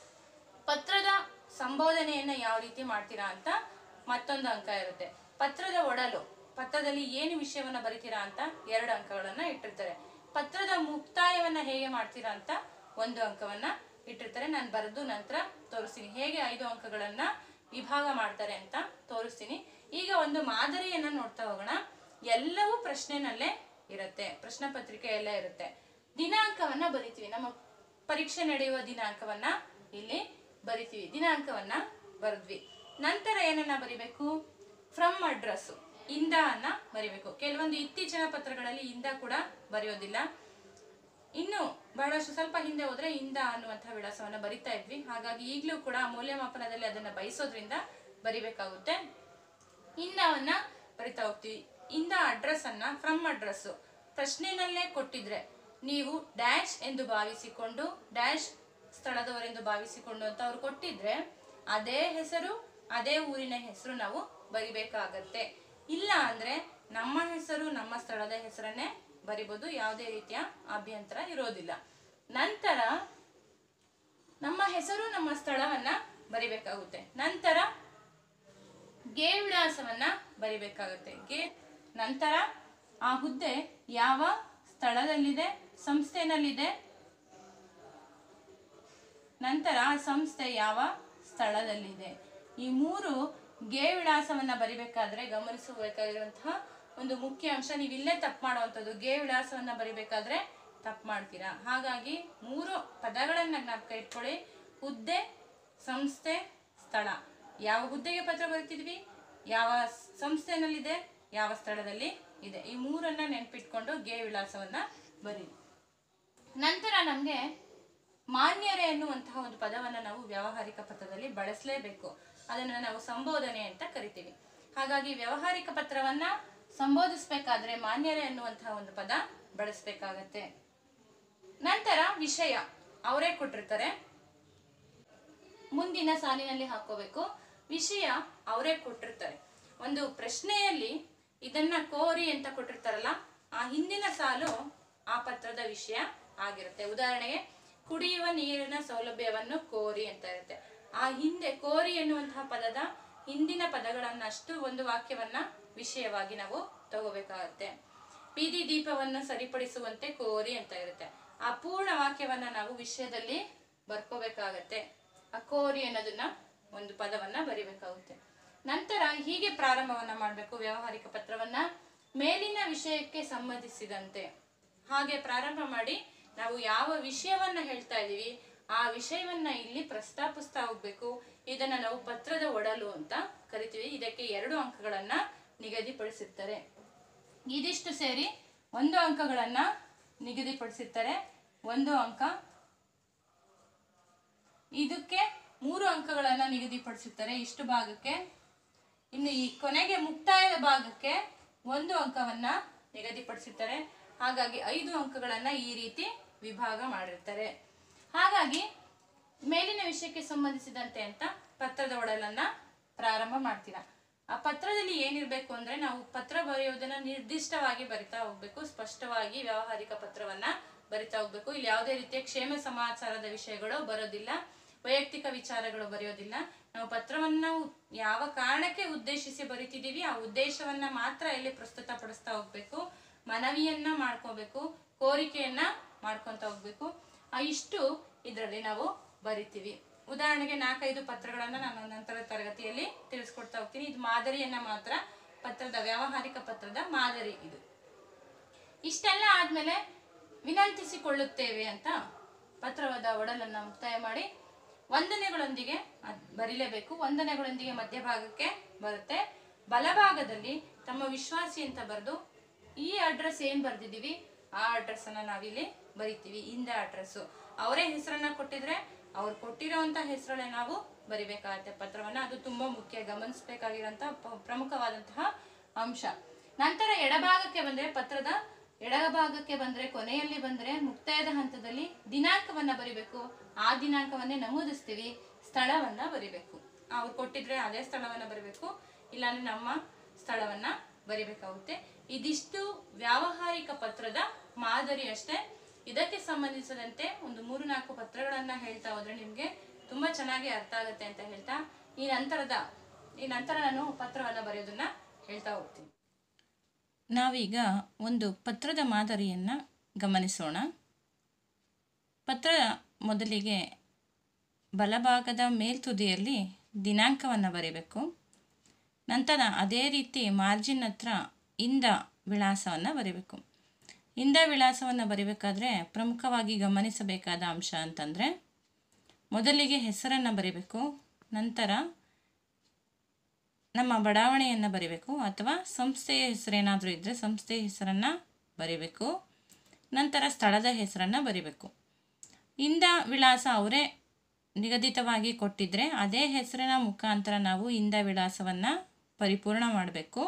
S1: ಪತ್ರದ ಸಂಬೋಧನೆಯನ್ನ ಯಾವ ರೀತಿ ಮಾಡ್ತೀರಾ ಅಂತ ಮತ್ತೊಂದು ಅಂಕ ಇರುತ್ತೆ. ಪತ್ರದ ಒಡಲು, ಪತ್ರದಲ್ಲಿ ಏನು ವಿಷಯವನ್ನ ಬರಿತೀರಾ ಅಂತ ಎರಡು ಅಂಕಗಳನ್ನ ಇಟ್ಟಿರ್ತಾರೆ. ಪತ್ರದ ಮುಕ್ತಾಯವನ್ನ ಹೇಗೆ ಮಾಡ್ತೀರಾ ಅಂತ ಒಂದು ಅಂಕವನ್ನ ಇಟ್ಟಿರ್ತಾರೆ. ನಾನು ಬರೆದು ನಂತರ ತೋರಿಸ್ತೀನಿ ಹೇಗೆ ಐದು ಅಂಕಗಳನ್ನ ವಿಭಾಗ ಮಾಡ್ತಾರೆ ಅಂತ ತೋರಿಸ್ತೀನಿ. ಈಗ ಒಂದು ಮಾದರಿಯನ್ನ ನೋಡ್ತಾ ಹೋಗೋಣ. ಎಲ್ಲವೂ ಪ್ರಶ್ನೆನಲ್ಲೇ ಇರುತ್ತೆ, ಪ್ರಶ್ನೆ ಪತ್ರಿಕೆ ಎಲ್ಲ ಇರುತ್ತೆ. ದಿನಾಂಕವನ್ನ ಬರಿತೀವಿ, ನಮ್ಮ ಪರೀಕ್ಷೆ ನಡೆಯುವ ದಿನಾಂಕವನ್ನ ಇಲ್ಲಿ ಬರಿತೀವಿ. ದಿನಾಂಕವನ್ನ ಬರೆದ್ವಿ. ನಂತರ ಏನನ್ನ ಬರಿಬೇಕು? ಫ್ರಮ್ ಅಡ್ರೆಸ್, ಇಂದ ಅನ್ನ ಬರಿಬೇಕು. ಕೆಲವೊಂದು ಇತ್ತೀಚಿನ ಪತ್ರಗಳಲ್ಲಿ ಇಂದ ಕೂಡ ಬರೆಯೋದಿಲ್ಲ. ಇನ್ನು ಬಹಳಷ್ಟು ಸ್ವಲ್ಪ ಹಿಂದೆ ಹೋದ್ರೆ ಇಂದ ಅನ್ನುವಂತಹ ವಿಳಾಸವನ್ನ ಬರಿತಾ ಇದ್ವಿ. ಹಾಗಾಗಿ ಈಗಲೂ ಕೂಡ ಮೌಲ್ಯಮಾಪನದಲ್ಲಿ ಅದನ್ನ ಬಯಸೋದ್ರಿಂದ ಬರಿಬೇಕಾಗುತ್ತೆ. ಇಂದವನ್ನ ಬರಿತಾ ಹೋಗ್ತೀವಿ. ಇಂದ ಅಡ್ರೆಸ್ ಅನ್ನ, ಫ್ರಮ್ ಅಡ್ರೆಸ್ ಪ್ರಶ್ನೆನಲ್ಲೇ ಕೊಟ್ಟಿದ್ರೆ ನೀವು ಡ್ಯಾಶ್ ಎಂದು ಭಾವಿಸಿಕೊಂಡು, ಡ್ಯಾಶ್ ಸ್ಥಳದವರೆಂದು ಭಾವಿಸಿಕೊಂಡು ಅಂತ ಅವ್ರು ಕೊಟ್ಟಿದ್ರೆ ಅದೇ ಹೆಸರು, ಅದೇ ಊರಿನ ಹೆಸರು ನಾವು ಬರಿಬೇಕಾಗತ್ತೆ. ಇಲ್ಲ ಅಂದ್ರೆ ನಮ್ಮ ಹೆಸರು, ನಮ್ಮ ಸ್ಥಳದ ಹೆಸರನ್ನೇ ಬರಿಬಹುದು, ಯಾವುದೇ ರೀತಿಯ ಅಭ್ಯಂತರ ಇರೋದಿಲ್ಲ. ನಂತರ ನಮ್ಮ ಹೆಸರು, ನಮ್ಮ ಸ್ಥಳವನ್ನ ಬರಿಬೇಕಾಗುತ್ತೆ. ನಂತರ ಗೆ ವಿಳಾಸವನ್ನ ಬರಿಬೇಕಾಗುತ್ತೆ. ಗೆ ನಂತರ ಆ ಹುದ್ದೆ ಯಾವ ಸ್ಥಳದಲ್ಲಿದೆ, ಸಂಸ್ಥೆನಲ್ಲಿದೆ, ನಂತರ ಆ ಸಂಸ್ಥೆ ಯಾವ ಸ್ಥಳದಲ್ಲಿದೆ. ಈ ಮೂರು ಗೆ ವಿಳಾಸವನ್ನ ಬರಿಬೇಕಾದ್ರೆ ಗಮನಿಸಬೇಕಾಗಿರುವಂತಹ ಒಂದು ಮುಖ್ಯ ಅಂಶ. ನೀವು ಇಲ್ಲೇ ತಪ್ಪು ಮಾಡುವಂಥದ್ದು, ಗೆ ವಿಳಾಸವನ್ನ ಬರಿಬೇಕಾದ್ರೆ ತಪ್ಪು ಮಾಡ್ತೀರಾ. ಹಾಗಾಗಿ ಮೂರು ಪದಗಳನ್ನ ಜ್ಞಾಪಕ ಇಟ್ಕೊಳ್ಳಿ: ಹುದ್ದೆ, ಸಂಸ್ಥೆ, ಸ್ಥಳ. ಯಾವ ಹುದ್ದೆಗೆ ಪತ್ರ ಬರಿತಿದ್ವಿ, ಯಾವ ಸಂಸ್ಥೆನಲ್ಲಿದೆ, ಯಾವ ಸ್ಥಳದಲ್ಲಿ ಇದೆ, ಈ ಮೂರನ್ನ ನೆನಪಿಟ್ಕೊಂಡು ಗೆ ವಿಳಾಸವನ್ನ ಬರೀ. ನಂತರ ನಮ್ಗೆ ಮಾನ್ಯರೇ ಎನ್ನುವಂತಹ ಒಂದು ಪದವನ್ನ ನಾವು ವ್ಯಾವಹಾರಿಕ ಪತ್ರದಲ್ಲಿ ಬಳಸಲೇಬೇಕು. ಅದನ್ನ ನಾವು ಸಂಬೋಧನೆ ಅಂತ ಕರಿತೀವಿ. ಹಾಗಾಗಿ ವ್ಯಾವಹಾರಿಕ ಪತ್ರವನ್ನ ಸಂಬೋಧಿಸಬೇಕಾದ್ರೆ ಮಾನ್ಯರೇ ಎನ್ನುವಂತಹ ಒಂದು ಪದ ಬಳಸಬೇಕಾಗತ್ತೆ. ನಂತರ ವಿಷಯ ಅವರೇ ಕೊಟ್ಟಿರ್ತಾರೆ, ಮುಂದಿನ ಸಾಲಿನಲ್ಲಿ ಹಾಕೋಬೇಕು. ವಿಷಯ ಅವರೇ ಕೊಟ್ಟಿರ್ತಾರೆ. ಒಂದು ಪ್ರಶ್ನೆಯಲ್ಲಿ ಇದನ್ನ ಕೋರಿ ಅಂತ ಕೊಟ್ಟಿರ್ತಾರಲ್ಲ, ಆ ಹಿಂದಿನ ಸಾಲು ಆ ಪತ್ರದ ವಿಷಯ ಆಗಿರುತ್ತೆ. ಉದಾಹರಣೆಗೆ ಕುಡಿಯುವ ನೀರಿನ ಸೌಲಭ್ಯವನ್ನು ಕೋರಿ ಅಂತ ಇರುತ್ತೆ. ಆ ಹಿಂದೆ ಕೋರಿ ಎನ್ನುವಂತಹ ಪದದ ಹಿಂದಿನ ಪದಗಳನ್ನಷ್ಟು ಒಂದು ವಾಕ್ಯವನ್ನ ವಿಷಯವಾಗಿ ನಾವು ತಗೋಬೇಕಾಗತ್ತೆ. ಬೀದಿ ದೀಪವನ್ನು ಸರಿಪಡಿಸುವಂತೆ ಕೋರಿ ಅಂತ ಇರುತ್ತೆ. ಆ ಪೂರ್ಣ ವಾಕ್ಯವನ್ನ ನಾವು ವಿಷಯದಲ್ಲಿ ಬರ್ಕೋಬೇಕಾಗತ್ತೆ. ಆ ಕೋರಿ ಅನ್ನೋದನ್ನ ಒಂದು ಪದವನ್ನ ಬರಿಬೇಕಾಗುತ್ತೆ. ನಂತರ ಹೀಗೆ ಪ್ರಾರಂಭವನ್ನ ಮಾಡಬೇಕು ವ್ಯಾವಹಾರಿಕ ಪತ್ರವನ್ನ. ಮೇಲಿನ ವಿಷಯಕ್ಕೆ ಸಂಬಂಧಿಸಿದಂತೆ ಹಾಗೆ ಪ್ರಾರಂಭ ಮಾಡಿ ನಾವು ಯಾವ ವಿಷಯವನ್ನ ಹೇಳ್ತಾ ಇದೀವಿ ಆ ವಿಷಯವನ್ನ ಇಲ್ಲಿ ಪ್ರಸ್ತಾಪಿಸ್ತಾ ಹೋಗ್ಬೇಕು. ಇದನ್ನ ನಾವು ಪತ್ರದ ಒಡಲು ಅಂತ ಕರಿತೀವಿ. ಇದಕ್ಕೆ ಎರಡು ಅಂಕಗಳನ್ನ ನಿಗದಿಪಡಿಸಿರ್ತಾರೆ. ಇದಿಷ್ಟು ಸೇರಿ ಒಂದು ಅಂಕಗಳನ್ನ ನಿಗದಿಪಡಿಸಿರ್ತಾರೆ. ಒಂದು ಅಂಕ. ಇದಕ್ಕೆ ಮೂರು ಅಂಕಗಳನ್ನ ನಿಗದಿಪಡಿಸಿರ್ತಾರೆ ಇಷ್ಟು ಭಾಗಕ್ಕೆ. ಇನ್ನು ಈ ಕೊನೆಗೆ ಮುಕ್ತಾಯದ ಭಾಗಕ್ಕೆ ಒಂದು ಅಂಕವನ್ನ ನಿಗದಿಪಡಿಸಿರ್ತಾರೆ. ಹಾಗಾಗಿ ಐದು ಅಂಕಗಳನ್ನ ಈ ರೀತಿ ವಿಭಾಗ ಮಾಡಿರ್ತಾರೆ. ಹಾಗಾಗಿ ಮೇಲಿನ ವಿಷಯಕ್ಕೆ ಸಂಬಂಧಿಸಿದಂತೆ ಅಂತ ಪತ್ರದ ಒಡಲನ್ನ ಪ್ರಾರಂಭ ಮಾಡ್ತೀರಾ. ಆ ಪತ್ರದಲ್ಲಿ ಏನಿರ್ಬೇಕು ಅಂದ್ರೆ ನಾವು ಪತ್ರ ಬರೆಯೋದನ್ನ ನಿರ್ದಿಷ್ಟವಾಗಿ ಬರಿತಾ ಹೋಗ್ಬೇಕು. ಸ್ಪಷ್ಟವಾಗಿ ವ್ಯಾವಹಾರಿಕ ಪತ್ರವನ್ನ ಬರಿತಾ ಹೋಗ್ಬೇಕು. ಇಲ್ಲಿ ಯಾವುದೇ ರೀತಿಯ ಕ್ಷೇಮ ಸಮಾಚಾರದ ವಿಷಯಗಳು ಬರೋದಿಲ್ಲ, ವೈಯಕ್ತಿಕ ವಿಚಾರಗಳು ಬರೆಯೋದಿಲ್ಲ. ನಾವು ಪತ್ರವನ್ನ ಯಾವ ಕಾರಣಕ್ಕೆ ಉದ್ದೇಶಿಸಿ ಬರಿತಿದೀವಿ ಆ ಉದ್ದೇಶವನ್ನ ಮಾತ್ರ ಇಲ್ಲಿ ಪ್ರಸ್ತುತಪಡಿಸ್ತಾ ಹೋಗ್ಬೇಕು. ಮನವಿಯನ್ನ ಮಾಡ್ಕೋಬೇಕು, ಕೋರಿಕೆಯನ್ನ ಮಾಡ್ಕೊಂತ ಹೋಗ್ಬೇಕು. ಆ ಇಷ್ಟು ಇದರಲ್ಲಿ ನಾವು ಬರಿತೀವಿ. ಉದಾಹರಣೆಗೆ ನಾಲ್ಕೈದು ಪತ್ರಗಳನ್ನ ನಾನು ನಂತರ ತರಗತಿಯಲ್ಲಿ ತಿಳಿಸ್ಕೊಡ್ತಾ ಹೋಗ್ತೀನಿ. ಇದು ಮಾದರಿಯನ್ನ ಮಾತ್ರ, ಪತ್ರದ ವ್ಯಾವಹಾರಿಕ ಪತ್ರದ ಮಾದರಿ ಇದು. ಇಷ್ಟೆಲ್ಲ ಆದ್ಮೇಲೆ ವಿನಂತಿಸಿಕೊಳ್ಳುತ್ತೇವೆ ಅಂತ ಪತ್ರವಾದ ಒಡಲನ್ನ ಮುಕ್ತಾಯ ಮಾಡಿ ವಂದನೆಗಳೊಂದಿಗೆ ಬರಿಲೇಬೇಕು. ವಂದನೆಗಳೊಂದಿಗೆ ಮಧ್ಯಭಾಗಕ್ಕೆ ಬರುತ್ತೆ. ಬಲಭಾಗದಲ್ಲಿ ತಮ್ಮ ವಿಶ್ವಾಸಿ ಅಂತ ಬರೆದು ಈ ಅಡ್ರೆಸ್ ಏನ್ ಬರ್ದಿದೀವಿ ಆ ಅಡ್ರೆಸ್ ಅನ್ನ ನಾವಿಲ್ಲಿ ಬರಿತೀವಿ. ಇಂದ ಅಡ್ರೆಸ್ ಅವರೇ ಹೆಸರನ್ನ ಕೊಟ್ಟಿದ್ರೆ ಅವ್ರು ಕೊಟ್ಟಿರೋಂತ ಹೆಸರಲ್ಲೇ ನಾವು ಬರಿಬೇಕಾಗತ್ತೆ ಪತ್ರವನ್ನ. ಅದು ತುಂಬಾ ಮುಖ್ಯ, ಗಮನಿಸಬೇಕಾಗಿರೋಂತಹ ಪ್ರಮುಖವಾದಂತಹ ಅಂಶ. ನಂತರ ಎಡಭಾಗಕ್ಕೆ ಬಂದ್ರೆ ಪತ್ರದ ಎಡಭಾಗಕ್ಕೆ ಬಂದ್ರೆ ಕೊನೆಯಲ್ಲಿ ಬಂದ್ರೆ ಮುಕ್ತಾಯದ ಹಂತದಲ್ಲಿ ದಿನಾಂಕವನ್ನ ಬರಿಬೇಕು. ಆ ದಿನಾಂಕವನ್ನೇ ನಮೂದಿಸ್ತೀವಿ. ಸ್ಥಳವನ್ನ ಬರಿಬೇಕು. ಅವ್ರು ಕೊಟ್ಟಿದ್ರೆ ಅದೇ ಸ್ಥಳವನ್ನ ಬರಿಬೇಕು, ಇಲ್ಲಾಂದ್ರೆ ನಮ್ಮ ಸ್ಥಳವನ್ನ ಬರಿಬೇಕಾಗುತ್ತೆ. ಇದಿಷ್ಟು ವ್ಯಾವಹಾರಿಕ ಪತ್ರದ ಮಾದರಿ ಅಷ್ಟೇ. ಇದಕ್ಕೆ ಸಂಬಂಧಿಸಿದಂತೆ ಒಂದು ಮೂರು ನಾಲ್ಕು ಪತ್ರಗಳನ್ನ ಹೇಳ್ತಾ ಹೋದ್ರೆ ನಿಮ್ಗೆ ತುಂಬಾ ಚೆನ್ನಾಗಿ ಅರ್ಥ ಆಗುತ್ತೆ ಅಂತ ಹೇಳ್ತಾ ಈ ನಂತರದ ಈ ನಂತರ ನಾನು ಪತ್ರವನ್ನ ಬರೆಯೋದನ್ನ ಹೇಳ್ತಾ ಹೋಗ್ತೀನಿ. ನಾವೀಗ ಒಂದು ಪತ್ರದ ಮಾದರಿಯನ್ನ ಗಮನಿಸೋಣ. ಪತ್ರ ಮೊದಲಿಗೆ ಬಲಭಾಗದ ಮೇಲ್ತುದಿಯಲ್ಲಿ ದಿನಾಂಕವನ್ನು ಬರೀಬೇಕು. ನಂತರ ಅದೇ ರೀತಿ ಮಾರ್ಜಿನ್ ಹತ್ರ ಇಂದ ವಿಳಾಸವನ್ನು ಬರೀಬೇಕು. ಇಂದ ವಿಳಾಸವನ್ನು ಬರೀಬೇಕಾದ್ರೆ ಪ್ರಮುಖವಾಗಿ ಗಮನಿಸಬೇಕಾದ ಅಂಶ ಅಂತಂದರೆ ಮೊದಲಿಗೆ ಹೆಸರನ್ನು ಬರೀಬೇಕು. ನಂತರ ನಮ್ಮ ಬಡಾವಣೆಯನ್ನು ಬರೀಬೇಕು ಅಥವಾ ಸಂಸ್ಥೆಯ ಹೆಸರೇನಾದರೂ ಇದ್ದರೆ ಸಂಸ್ಥೆಯ ಹೆಸರನ್ನು ಬರೀಬೇಕು. ನಂತರ ಸ್ಥಳದ ಹೆಸರನ್ನು ಬರೀಬೇಕು. ಇಂದ ವಿಳಾಸ ಅವರೇ ನಿಗದಿತವಾಗಿ ಕೊಟ್ಟಿದ್ದರೆ ಅದೇ ಹೆಸರಿನ ಮುಖಾಂತರ ನಾವು ಇಂದ ವಿಳಾಸವನ್ನು ಪರಿಪೂರ್ಣ ಮಾಡಬೇಕು.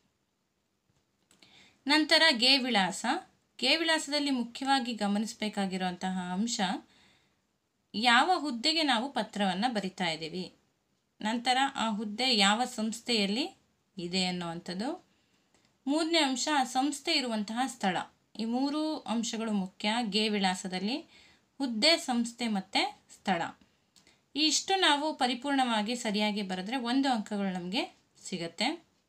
S1: ನಂತರ ಗೆ ವಿಳಾಸ. ಗೆ ವಿಳಾಸದಲ್ಲಿ ಮುಖ್ಯವಾಗಿ ಗಮನಿಸಬೇಕಾಗಿರುವಂತಹ ಅಂಶ ಯಾವ ಹುದ್ದೆಗೆ ನಾವು ಪತ್ರವನ್ನು ಬರಿತಾ ಇದ್ದೀವಿ, ನಂತರ ಆ ಹುದ್ದೆ ಯಾವ ಸಂಸ್ಥೆಯಲ್ಲಿ ಇದೆ ಅನ್ನುವಂಥದ್ದು. ಮೂರನೇ ಅಂಶ ಸಂಸ್ಥೆ ಇರುವಂತಹ ಸ್ಥಳ. ಈ ಮೂರು ಅಂಶಗಳು ಮುಖ್ಯ ಗೆ ವಿಳಾಸದಲ್ಲಿ: ಹುದ್ದೆ, ಸಂಸ್ಥೆ ಮತ್ತು ಸ್ಥಳ. ಇಷ್ಟು ನಾವು ಪರಿಪೂರ್ಣವಾಗಿ ಸರಿಯಾಗಿ ಬರೆದ್ರೆ ಒಂದು ಅಂಕಗಳು ನಮಗೆ ಸಿಗುತ್ತೆ.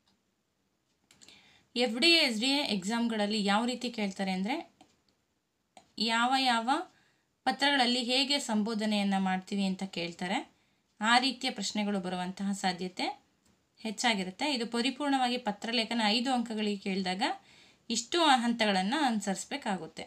S1: F D A S D A ಎಕ್ಸಾಮ್ಗಳಲ್ಲಿ ಯಾವ ರೀತಿ ಕೇಳ್ತಾರೆ ಅಂದರೆ, ಯಾವ ಯಾವ ಪತ್ರಗಳಲ್ಲಿ ಹೇಗೆ ಸಂಬೋಧನೆಯನ್ನು ಮಾಡ್ತೀವಿ ಅಂತ ಕೇಳ್ತಾರೆ. ಆ ರೀತಿಯ ಪ್ರಶ್ನೆಗಳು ಬರುವಂತಹ ಸಾಧ್ಯತೆ ಹೆಚ್ಚಾಗಿರುತ್ತೆ. ಇದು ಪರಿಪೂರ್ಣವಾಗಿ ಪತ್ರಲೇಖನ ಐದು ಅಂಕಗಳಿಗೆ ಕೇಳಿದಾಗ ಇಷ್ಟು ಹಂತಗಳನ್ನು ಅನುಸರಿಸಬೇಕಾಗುತ್ತೆ.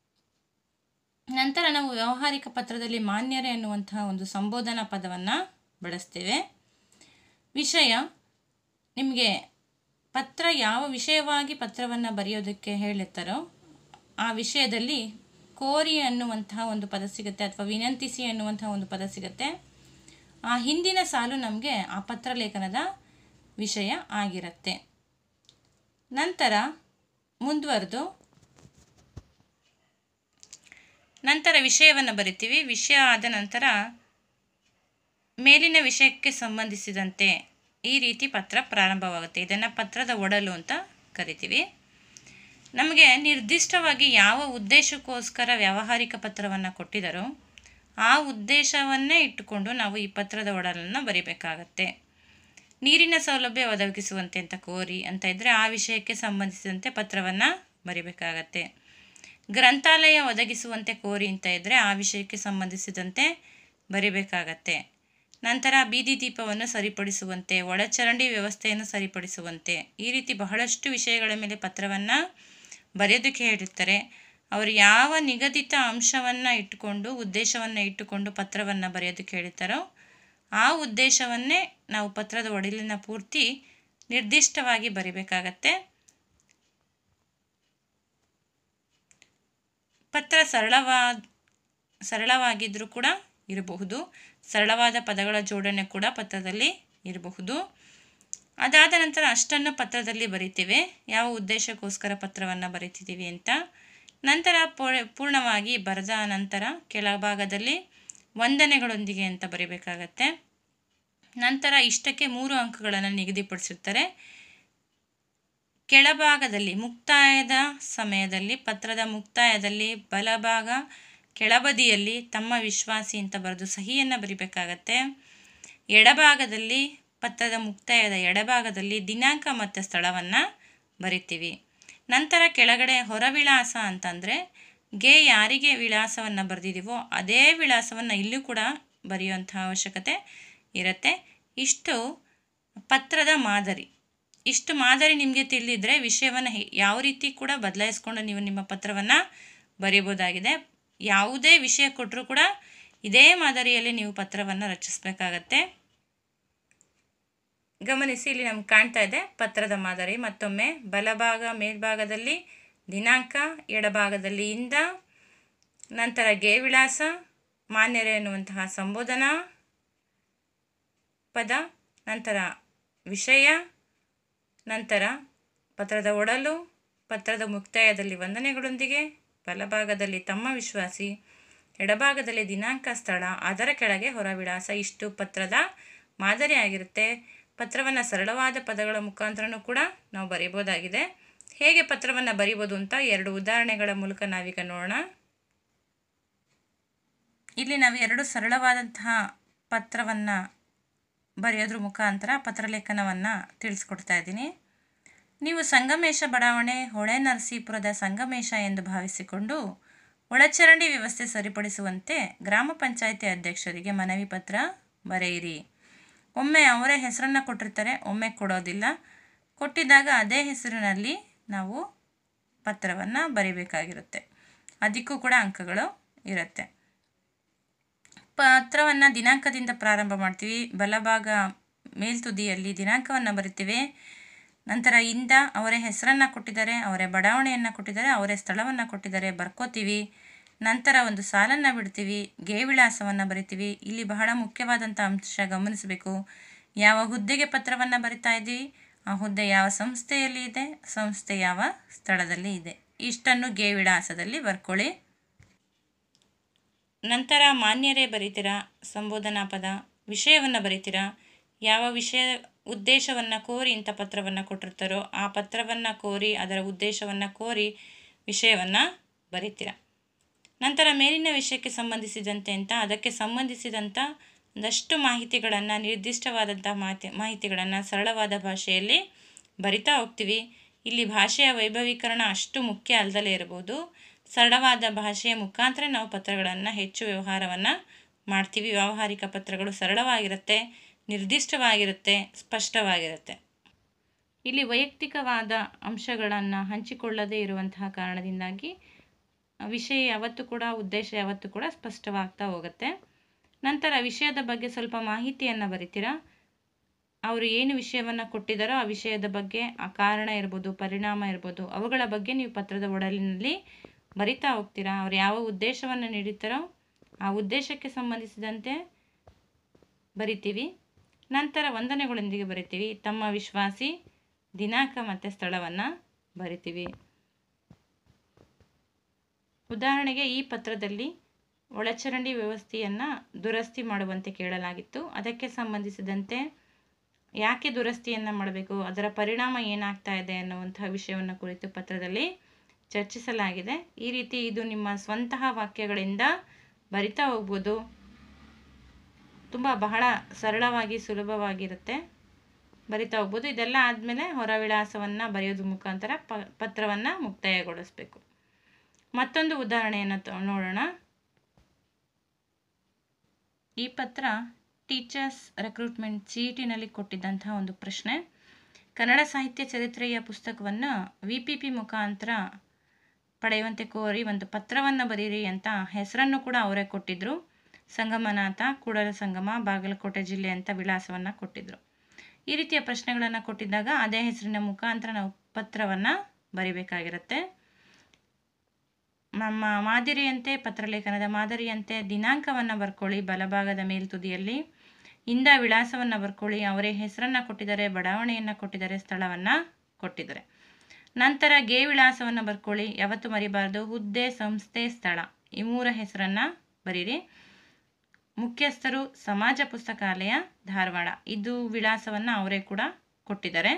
S1: ನಂತರ ನಾವು ವ್ಯಾವಹಾರಿಕ ಪತ್ರದಲ್ಲಿ ಮಾನ್ಯರೇ ಅನ್ನುವಂತಹ ಒಂದು ಸಂಬೋಧನಾ ಪದವನ್ನು ಬಳಸ್ತೇವೆ. ವಿಷಯ, ನಿಮಗೆ ಪತ್ರ ಯಾವ ವಿಷಯವಾಗಿ ಪತ್ರವನ್ನು ಬರೆಯೋದಕ್ಕೆ ಹೇಳಿರ್ತಾರೋ ಆ ವಿಷಯದಲ್ಲಿ ಕೋರಿ ಅನ್ನುವಂತಹ ಒಂದು ಪದ ಸಿಗುತ್ತೆ, ಅಥವಾ ವಿನಂತಿಸಿ ಅನ್ನುವಂತಹ ಒಂದು ಪದ ಸಿಗುತ್ತೆ. ಆ ಹಿಂದಿನ ಸಾಲು ನಮಗೆ ಆ ಪತ್ರಲೇಖನದ ವಿಷಯ ಆಗಿರುತ್ತೆ. ನಂತರ ಮುಂದುವರೆದು ನಂತರ ವಿಷಯವನ್ನು ಬರಿತೀವಿ. ವಿಷಯ ಆದ ನಂತರ ಮೇಲಿನ ವಿಷಯಕ್ಕೆ ಸಂಬಂಧಿಸಿದಂತೆ ಈ ರೀತಿ ಪತ್ರ ಪ್ರಾರಂಭವಾಗುತ್ತೆ. ಇದನ್ನು ಪತ್ರದ ಒಡಲು ಅಂತ ಕರಿತೀವಿ. ನಮಗೆ ನಿರ್ದಿಷ್ಟವಾಗಿ ಯಾವ ಉದ್ದೇಶಕ್ಕೋಸ್ಕರ ವ್ಯಾವಹಾರಿಕ ಪತ್ರವನ್ನು ಕೊಟ್ಟಿದ್ದಾರೋ ಆ ಉದ್ದೇಶವನ್ನೇ ಇಟ್ಟುಕೊಂಡು ನಾವು ಈ ಪತ್ರದ ಒಡಲನ್ನು ಬರಿಬೇಕಾಗತ್ತೆ. ನೀರಿನ ಸೌಲಭ್ಯ ಒದಗಿಸುವಂತೆ ಅಂತ ಕೋರಿ ಅಂತ ಇದ್ದರೆ ಆ ವಿಷಯಕ್ಕೆ ಸಂಬಂಧಿಸಿದಂತೆ ಪತ್ರವನ್ನು ಬರಿಬೇಕಾಗತ್ತೆ. ಗ್ರಂಥಾಲಯ ಒದಗಿಸುವಂತೆ ಕೋರಿ ಅಂತ ಇದ್ದರೆ ಆ ವಿಷಯಕ್ಕೆ ಸಂಬಂಧಿಸಿದಂತೆ ಬರಿಬೇಕಾಗತ್ತೆ. ನಂತರ ಬೀದಿ ದೀಪವನ್ನು ಸರಿಪಡಿಸುವಂತೆ, ಒಳಚರಂಡಿ ವ್ಯವಸ್ಥೆಯನ್ನು ಸರಿಪಡಿಸುವಂತೆ, ಈ ರೀತಿ ಬಹಳಷ್ಟು ವಿಷಯಗಳ ಮೇಲೆ ಪತ್ರವನ್ನು ಬರೆಯೋದಕ್ಕೆ ಹೇಳಿರ್ತಾರೆ. ಅವರು ಯಾವ ನಿಗದಿತ ಅಂಶವನ್ನು ಇಟ್ಟುಕೊಂಡು ಉದ್ದೇಶವನ್ನು ಇಟ್ಟುಕೊಂಡು ಪತ್ರವನ್ನು ಬರೆಯೋದಕ್ಕೆ ಹೇಳಿರ್ತಾರೋ ಆ ಉದ್ದೇಶವನ್ನೇ ನಾವು ಪತ್ರದ ಒಡಲಿನ ಪೂರ್ತಿ ನಿರ್ದಿಷ್ಟವಾಗಿ ಬರಿಬೇಕಾಗತ್ತೆ. ಪತ್ರ ಸರಳವಾದ ಸರಳವಾಗಿದ್ದರೂ ಕೂಡ ಇರಬಹುದು, ಸರಳವಾದ ಪದಗಳ ಜೋಡಣೆ ಕೂಡ ಪತ್ರದಲ್ಲಿ ಇರಬಹುದು. ಅದಾದ ನಂತರ ಅಷ್ಟನ್ನು ಪತ್ರದಲ್ಲಿ ಬರಿತೇವೆ, ಯಾವ ಉದ್ದೇಶಕ್ಕೋಸ್ಕರ ಪತ್ರವನ್ನು ಬರಿತಿದ್ದೀವಿ ಅಂತ. ನಂತರ ಪೂರ್ಣವಾಗಿ ಬರೆದ ನಂತರ ಕೆಳಭಾಗದಲ್ಲಿ ವಂದನೆಗಳೊಂದಿಗೆ ಅಂತ ಬರಿಬೇಕಾಗತ್ತೆ. ನಂತರ ಇಷ್ಟಕ್ಕೆ ಮೂರು ಅಂಕಗಳನ್ನು ನಿಗದಿಪಡಿಸಿರ್ತಾರೆ. ಕೆಳಭಾಗದಲ್ಲಿ ಮುಕ್ತಾಯದ ಸಮಯದಲ್ಲಿ, ಪತ್ರದ ಮುಕ್ತಾಯದಲ್ಲಿ ಬಲಭಾಗ ಕೆಳಬದಿಯಲ್ಲಿ ತಮ್ಮ ವಿಶ್ವಾಸಿ ಅಂತ ಬರೆದು ಸಹಿಯನ್ನು ಬರಿಬೇಕಾಗತ್ತೆ. ಎಡಭಾಗದಲ್ಲಿ ಪತ್ರದ ಮುಕ್ತಾಯದ ಎಡಭಾಗದಲ್ಲಿ ದಿನಾಂಕ ಮತ್ತು ಸ್ಥಳವನ್ನು ಬರಿತೀವಿ. ನಂತರ ಕೆಳಗಡೆ ಹೊರವಿಳಾಸ ಅಂತಂದರೆ ಗೆ ಯಾರಿಗೆ ವಿಳಾಸವನ್ನು ಬರೆದಿದ್ದೀವೋ ಅದೇ ವಿಳಾಸವನ್ನು ಇಲ್ಲೂ ಕೂಡ ಬರೆಯುವಂಥ ಅವಶ್ಯಕತೆ ಇರುತ್ತೆ. ಇಷ್ಟು ಪತ್ರದ ಮಾದರಿ. ಇಷ್ಟು ಮಾದರಿ ನಿಮಗೆ ತಿಳಿದಿದ್ದರೆ ವಿಷಯವನ್ನು ಯಾವ ರೀತಿ ಕೂಡ ಬದಲಾಯಿಸ್ಕೊಂಡು ನೀವು ನಿಮ್ಮ ಪತ್ರವನ್ನು ಬರೀಬೋದಾಗಿದೆ. ಯಾವುದೇ ವಿಷಯ ಕೊಟ್ಟರೂ ಕೂಡ ಇದೇ ಮಾದರಿಯಲ್ಲಿ ನೀವು ಪತ್ರವನ್ನು ರಚಿಸಬೇಕಾಗತ್ತೆ. ಗಮನಿಸಿ, ಇಲ್ಲಿ ನಮ್ಗೆ ಕಾಣ್ತಾ ಇದೆ ಪತ್ರದ ಮಾದರಿ. ಮತ್ತೊಮ್ಮೆ ಬಲಭಾಗ ಮೇಲ್ಭಾಗದಲ್ಲಿ ದಿನಾಂಕ, ಎಡಭಾಗದಲ್ಲಿ ಇಂದ, ನಂತರ ಗೆ ವಿಳಾಸ, ಮಾನ್ಯರೇ ಎನ್ನುವಂತಹ ಸಂಬೋಧನಾ ಪದ, ನಂತರ ವಿಷಯ, ನಂತರ ಪತ್ರದ ಒಡಲು, ಪತ್ರದ ಮುಕ್ತಾಯದಲ್ಲಿ ವಂದನೆಗಳೊಂದಿಗೆ, ಬಲಭಾಗದಲ್ಲಿ ತಮ್ಮ ವಿಶ್ವಾಸಿ, ಎಡಭಾಗದಲ್ಲಿ ದಿನಾಂಕ, ಸ್ಥಳ, ಅದರ ಕೆಳಗೆ ಹೊರ ವಿಳಾಸ. ಇಷ್ಟು ಪತ್ರದ ಮಾದರಿ ಆಗಿರುತ್ತೆ. ಪತ್ರವನ್ನು ಸರಳವಾದ ಪದಗಳ ಮುಖಾಂತರನೂ ಕೂಡ ನಾವು ಬರೀಬೋದಾಗಿದೆ. ಹೇಗೆ ಪತ್ರವನ್ನು ಬರೀಬೋದು ಅಂತ ಎರಡು ಉದಾಹರಣೆಗಳ ಮೂಲಕ ನಾವೀಗ ನೋಡೋಣ. ಇಲ್ಲಿ ನಾವು ಎರಡು ಸರಳವಾದಂತಹ ಪತ್ರವನ್ನು ಬರೆಯೋದ್ರ ಮುಖಾಂತರ ಪತ್ರಲೇಖನವನ್ನು ತಿಳಿಸ್ಕೊಡ್ತಾ ಇದ್ದೀನಿ. ನೀವು ಸಂಗಮೇಶ ಬಡಾವಣೆ ಹೊಳೆ ನರಸೀಪುರದ ಸಂಗಮೇಶ ಎಂದು ಭಾವಿಸಿಕೊಂಡು ಒಳಚರಂಡಿ ವ್ಯವಸ್ಥೆ ಸರಿಪಡಿಸುವಂತೆ ಗ್ರಾಮ ಪಂಚಾಯಿತಿ ಅಧ್ಯಕ್ಷರಿಗೆ ಮನವಿ ಪತ್ರ ಬರೆಯಿರಿ. ಒಮ್ಮೆ ಅವರೇ ಹೆಸರನ್ನು ಕೊಟ್ಟಿರ್ತಾರೆ, ಒಮ್ಮೆ ಕೊಡೋದಿಲ್ಲ. ಕೊಟ್ಟಿದ್ದಾಗ ಅದೇ ಹೆಸರಿನಲ್ಲಿ ನಾವು ಪತ್ರವನ್ನು ಬರೀಬೇಕಾಗಿರುತ್ತೆ. ಅದಕ್ಕೂ ಕೂಡ ಅಂಕಗಳು ಇರುತ್ತೆ. ಪತ್ರವನ್ನು ದಿನಾಂಕದಿಂದ ಪ್ರಾರಂಭ ಮಾಡ್ತೀವಿ. ಬಲಭಾಗ ಮೇಲ್ತುದಿಯಲ್ಲಿ ದಿನಾಂಕವನ್ನು ಬರಿತೀವಿ. ನಂತರ ಇಂದ ಅವರೇ ಹೆಸರನ್ನು ಕೊಟ್ಟಿದ್ದಾರೆ, ಅವರೇ ಬಡಾವಣೆಯನ್ನು ಕೊಟ್ಟಿದ್ದಾರೆ, ಅವರೇ ಸ್ಥಳವನ್ನು ಕೊಟ್ಟಿದ್ದಾರೆ, ಬರ್ಕೋತೀವಿ. ನಂತರ ಒಂದು ಸಾಲನ್ನು ಬಿಡ್ತೀವಿ, ಗೆ ವಿಳಾಸವನ್ನು ಬರಿತೀವಿ. ಇಲ್ಲಿ ಬಹಳ ಮುಖ್ಯವಾದಂಥ ಅಂಶ ಗಮನಿಸಬೇಕು. ಯಾವ ಹುದ್ದೆಗೆ ಪತ್ರವನ್ನು ಬರಿತಾ ಇದ್ದೀವಿ, ಆ ಹುದ್ದೆ ಯಾವ ಸಂಸ್ಥೆಯಲ್ಲಿ ಇದೆ, ಸಂಸ್ಥೆ ಯಾವ ಸ್ಥಳದಲ್ಲಿ ಇದೆ, ಇಷ್ಟನ್ನು ಗೆ ವಿಳಾಸದಲ್ಲಿ ಬರ್ಕೊಳ್ಳಿ. ನಂತರ ಮಾನ್ಯರೇ ಬರಿತೀರಾ, ಸಂಬೋಧನಾ ಪದ, ವಿಷಯವನ್ನು ಬರಿತೀರಾ. ಯಾವ ವಿಷಯ ಉದ್ದೇಶವನ್ನು ಕೋರಿ ಇಂಥ ಪತ್ರವನ್ನು ಕೊಟ್ಟಿರ್ತಾರೋ ಆ ಪತ್ರವನ್ನು ಕೋರಿ, ಅದರ ಉದ್ದೇಶವನ್ನು ಕೋರಿ ವಿಷಯವನ್ನು ಬರಿತೀರ. ನಂತರ ಮೇಲಿನ ವಿಷಯಕ್ಕೆ ಸಂಬಂಧಿಸಿದಂತೆ ಅಂತ ಅದಕ್ಕೆ ಸಂಬಂಧಿಸಿದಂಥ ಒಂದಷ್ಟು ಮಾಹಿತಿಗಳನ್ನು, ನಿರ್ದಿಷ್ಟವಾದಂಥ ಮಾಹಿತಿ ಮಾಹಿತಿಗಳನ್ನು ಸರಳವಾದ ಭಾಷೆಯಲ್ಲಿ ಬರಿತಾ ಹೋಗ್ತೀವಿ. ಇಲ್ಲಿ ಭಾಷೆಯ ವೈಭವೀಕರಣ ಅಷ್ಟು ಮುಖ್ಯ ಅಲ್ಲದಲೇ ಇರಬಹುದು. ಸರಳವಾದ ಭಾಷೆಯ ಮುಖಾಂತರ ನಾವು ಪತ್ರಗಳನ್ನು ಹೆಚ್ಚು ವ್ಯವಹಾರವನ್ನು ಮಾಡ್ತೀವಿ. ವ್ಯಾವಹಾರಿಕ ಪತ್ರಗಳು ಸರಳವಾಗಿರುತ್ತೆ, ನಿರ್ದಿಷ್ಟವಾಗಿರುತ್ತೆ, ಸ್ಪಷ್ಟವಾಗಿರುತ್ತೆ. ಇಲ್ಲಿ ವೈಯಕ್ತಿಕವಾದ ಅಂಶಗಳನ್ನು ಹಂಚಿಕೊಳ್ಳದೇ ಇರುವಂತಹ ಕಾರಣದಿಂದಾಗಿ ವಿಷಯ ಯಾವತ್ತೂ ಕೂಡ, ಉದ್ದೇಶ ಯಾವತ್ತೂ ಕೂಡ ಸ್ಪಷ್ಟವಾಗ್ತಾ ಹೋಗುತ್ತೆ. ನಂತರ ವಿಷಯದ ಬಗ್ಗೆ ಸ್ವಲ್ಪ ಮಾಹಿತಿಯನ್ನು ಬರಿತೀರಾ. ಅವರು ಏನು ವಿಷಯವನ್ನು ಕೊಟ್ಟಿದ್ದಾರೋ ಆ ವಿಷಯದ ಬಗ್ಗೆ, ಆ ಕಾರಣ ಇರ್ಬೋದು, ಪರಿಣಾಮ ಇರ್ಬೋದು, ಅವುಗಳ ಬಗ್ಗೆ ನೀವು ಪತ್ರದ ಒಡಲಿನಲ್ಲಿ ಬರಿತಾ ಹೋಗ್ತೀರಾ. ಅವ್ರು ಯಾವ ಉದ್ದೇಶವನ್ನು ನೀಡಿರ್ತಾರೋ ಆ ಉದ್ದೇಶಕ್ಕೆ ಸಂಬಂಧಿಸಿದಂತೆ ಬರಿತೀವಿ. ನಂತರ ವಂದನೆಗಳೊಂದಿಗೆ ಬರಿತೀವಿ. ತಮ್ಮ ವಿಶ್ವಾಸಿ, ದಿನಾಂಕ ಮತ್ತು ಸ್ಥಳವನ್ನು ಬರಿತೀವಿ. ಉದಾಹರಣೆಗೆ ಈ ಪತ್ರದಲ್ಲಿ ಒಳಚರಂಡಿ ವ್ಯವಸ್ಥೆಯನ್ನು ದುರಸ್ತಿ ಮಾಡುವಂತೆ ಕೇಳಲಾಗಿತ್ತು. ಅದಕ್ಕೆ ಸಂಬಂಧಿಸಿದಂತೆ ಯಾಕೆ ದುರಸ್ತಿಯನ್ನು ಮಾಡಬೇಕು, ಅದರ ಪರಿಣಾಮ ಏನಾಗ್ತಾ ಇದೆ ಅನ್ನುವಂತಹ ವಿಷಯವನ್ನು ಕುರಿತು ಪತ್ರದಲ್ಲಿ ಚರ್ಚಿಸಲಾಗಿದೆ. ಈ ರೀತಿ ಇದು ನಿಮ್ಮ ಸ್ವಂತಹ ವಾಕ್ಯಗಳಿಂದ ಬರಿತಾ ಹೋಗ್ಬೋದು. ತುಂಬ ಬಹಳ ಸರಳವಾಗಿ, ಸುಲಭವಾಗಿರುತ್ತೆ, ಬರಿತಾ ಹೋಗ್ಬೋದು. ಇದೆಲ್ಲ ಆದಮೇಲೆ ಹೊರ ವಿಳಾಸವನ್ನು ಬರೆಯೋದ್ರ ಮುಖಾಂತರ ಪ ಪತ್ರವನ್ನು ಮುಕ್ತಾಯಗೊಳಿಸಬೇಕು. ಮತ್ತೊಂದು ಉದಾಹರಣೆಯನ್ನು ತ ನೋಡೋಣ. ಈ ಪತ್ರ ಟೀಚರ್ಸ್ ರೆಕ್ರೂಟ್ಮೆಂಟ್ ಸಿ ಇ ಟಿನಲ್ಲಿ ಕೊಟ್ಟಿದ್ದಂತಹ ಒಂದು ಪ್ರಶ್ನೆ. ಕನ್ನಡ ಸಾಹಿತ್ಯ ಚರಿತ್ರೆಯ ಪುಸ್ತಕವನ್ನು ವಿ ಪಿ ಪಿ ಮುಖಾಂತರ ಪಡೆಯುವಂತೆ ಕೋರಿ ಒಂದು ಪತ್ರವನ್ನು ಬರೀರಿ ಅಂತ ಹೆಸರನ್ನು ಕೂಡ ಅವರೇ ಕೊಟ್ಟಿದ್ದರು. ಸಂಗಮನಾಥ, ಕೂಡಲ ಸಂಗಮ, ಬಾಗಲಕೋಟೆ ಜಿಲ್ಲೆ ಅಂತ ವಿಳಾಸವನ್ನು ಕೊಟ್ಟಿದ್ದರು. ಈ ರೀತಿಯ ಪ್ರಶ್ನೆಗಳನ್ನು ಕೊಟ್ಟಿದ್ದಾಗ ಅದೇ ಹೆಸರಿನ ಮುಖಾಂತರ ನಾವು ಪತ್ರವನ್ನು ಬರಿಬೇಕಾಗಿರುತ್ತೆ. ನಮ್ಮ ಮಾದರಿಯಂತೆ, ಪತ್ರಲೇಖನದ ಮಾದರಿಯಂತೆ ದಿನಾಂಕವನ್ನು ಬರ್ಕೊಳ್ಳಿ. ಬಲಭಾಗದ ಮೇಲ್ತುದಿಯಲ್ಲಿ ಇಂದ ವಿಳಾಸವನ್ನು ಬರ್ಕೊಳ್ಳಿ. ಅವರೇ ಹೆಸರನ್ನು ಕೊಟ್ಟಿದ್ದಾರೆ, ಬಡಾವಣೆಯನ್ನು ಕೊಟ್ಟಿದ್ದಾರೆ, ಸ್ಥಳವನ್ನು ಕೊಟ್ಟಿದ್ದಾರೆ. ನಂತರ ಗೆ ವಿಳಾಸವನ್ನು ಬರ್ಕೊಳ್ಳಿ. ಯಾವತ್ತೂ ಮರಿಬಾರ್ದು. ಹುದ್ದೆ, ಸಂಸ್ಥೆ, ಸ್ಥಳ ಈ ಮೂರ ಹೆಸರನ್ನು ಬರೀರಿ. ಮುಖ್ಯಸ್ಥರು ಸಮಾಜ ಪುಸ್ತಕಾಲಯ, ಧಾರವಾಡ ಇದು ವಿಳಾಸವನ್ನು ಅವರೇ ಕೂಡ ಕೊಟ್ಟಿದ್ದಾರೆ.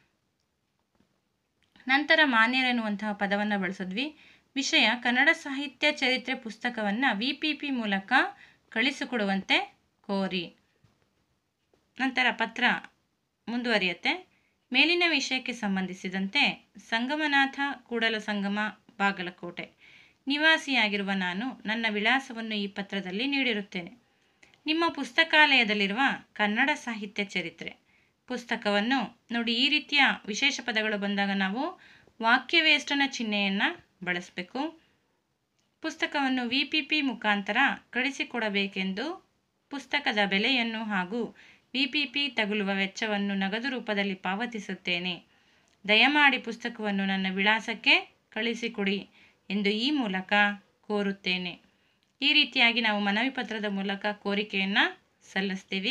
S1: ನಂತರ ಮಾನ್ಯರೆನ್ನುವಂತಹ ಪದವನ್ನು ಬಳಸಿದ್ವಿ. ವಿಷಯ ಕನ್ನಡ ಸಾಹಿತ್ಯ ಚರಿತ್ರೆ ಪುಸ್ತಕವನ್ನು ವಿ ಪಿ ಪಿ ಮೂಲಕ ಕಳಿಸಿಕೊಡುವಂತೆ ಕೋರಿ. ನಂತರ ಪತ್ರ ಮುಂದುವರಿಯುತ್ತೆ. ಮೇಲಿನ ವಿಷಯಕ್ಕೆ ಸಂಬಂಧಿಸಿದಂತೆ ಸಂಗಮನಾಥ, ಕೂಡಲ ಸಂಗಮ, ಬಾಗಲಕೋಟೆ ನಿವಾಸಿಯಾಗಿರುವ ನಾನು ನನ್ನ ವಿಳಾಸವನ್ನು ಈ ಪತ್ರದಲ್ಲಿ ನೀಡಿರುತ್ತೇನೆ. ನಿಮ್ಮ ಪುಸ್ತಕಾಲಯದಲ್ಲಿರುವ ಕನ್ನಡ ಸಾಹಿತ್ಯ ಚರಿತ್ರೆ ಪುಸ್ತಕವನ್ನು ನೋಡಿ. ಈ ರೀತಿಯ ವಿಶೇಷ ಪದಗಳು ಬಂದಾಗ ನಾವು ವಾಕ್ಯವೇಷ್ಟನ ಚಿಹ್ನೆಯನ್ನು ಬಳಸಬೇಕು. ಪುಸ್ತಕವನ್ನು ವಿ ಪಿ ಪಿ ಮುಖಾಂತರ ಕಳಿಸಿಕೊಡಬೇಕೆಂದು ಪುಸ್ತಕದ ಬೆಲೆಯನ್ನು ಹಾಗೂ ವಿ ಪಿ ಪಿ ತಗುಲುವ ವೆಚ್ಚವನ್ನು ನಗದು ರೂಪದಲ್ಲಿ ಪಾವತಿಸುತ್ತೇನೆ. ದಯಮಾಡಿ ಪುಸ್ತಕವನ್ನು ನನ್ನ ವಿಳಾಸಕ್ಕೆ ಕಳಿಸಿಕೊಡಿ ಎಂದು ಈ ಮೂಲಕ ಕೋರುತ್ತೇನೆ. ಈ ರೀತಿಯಾಗಿ ನಾವು ಮನವಿ ಪತ್ರದ ಮೂಲಕ ಕೋರಿಕೆಯನ್ನು ಸಲ್ಲಿಸ್ತೀವಿ.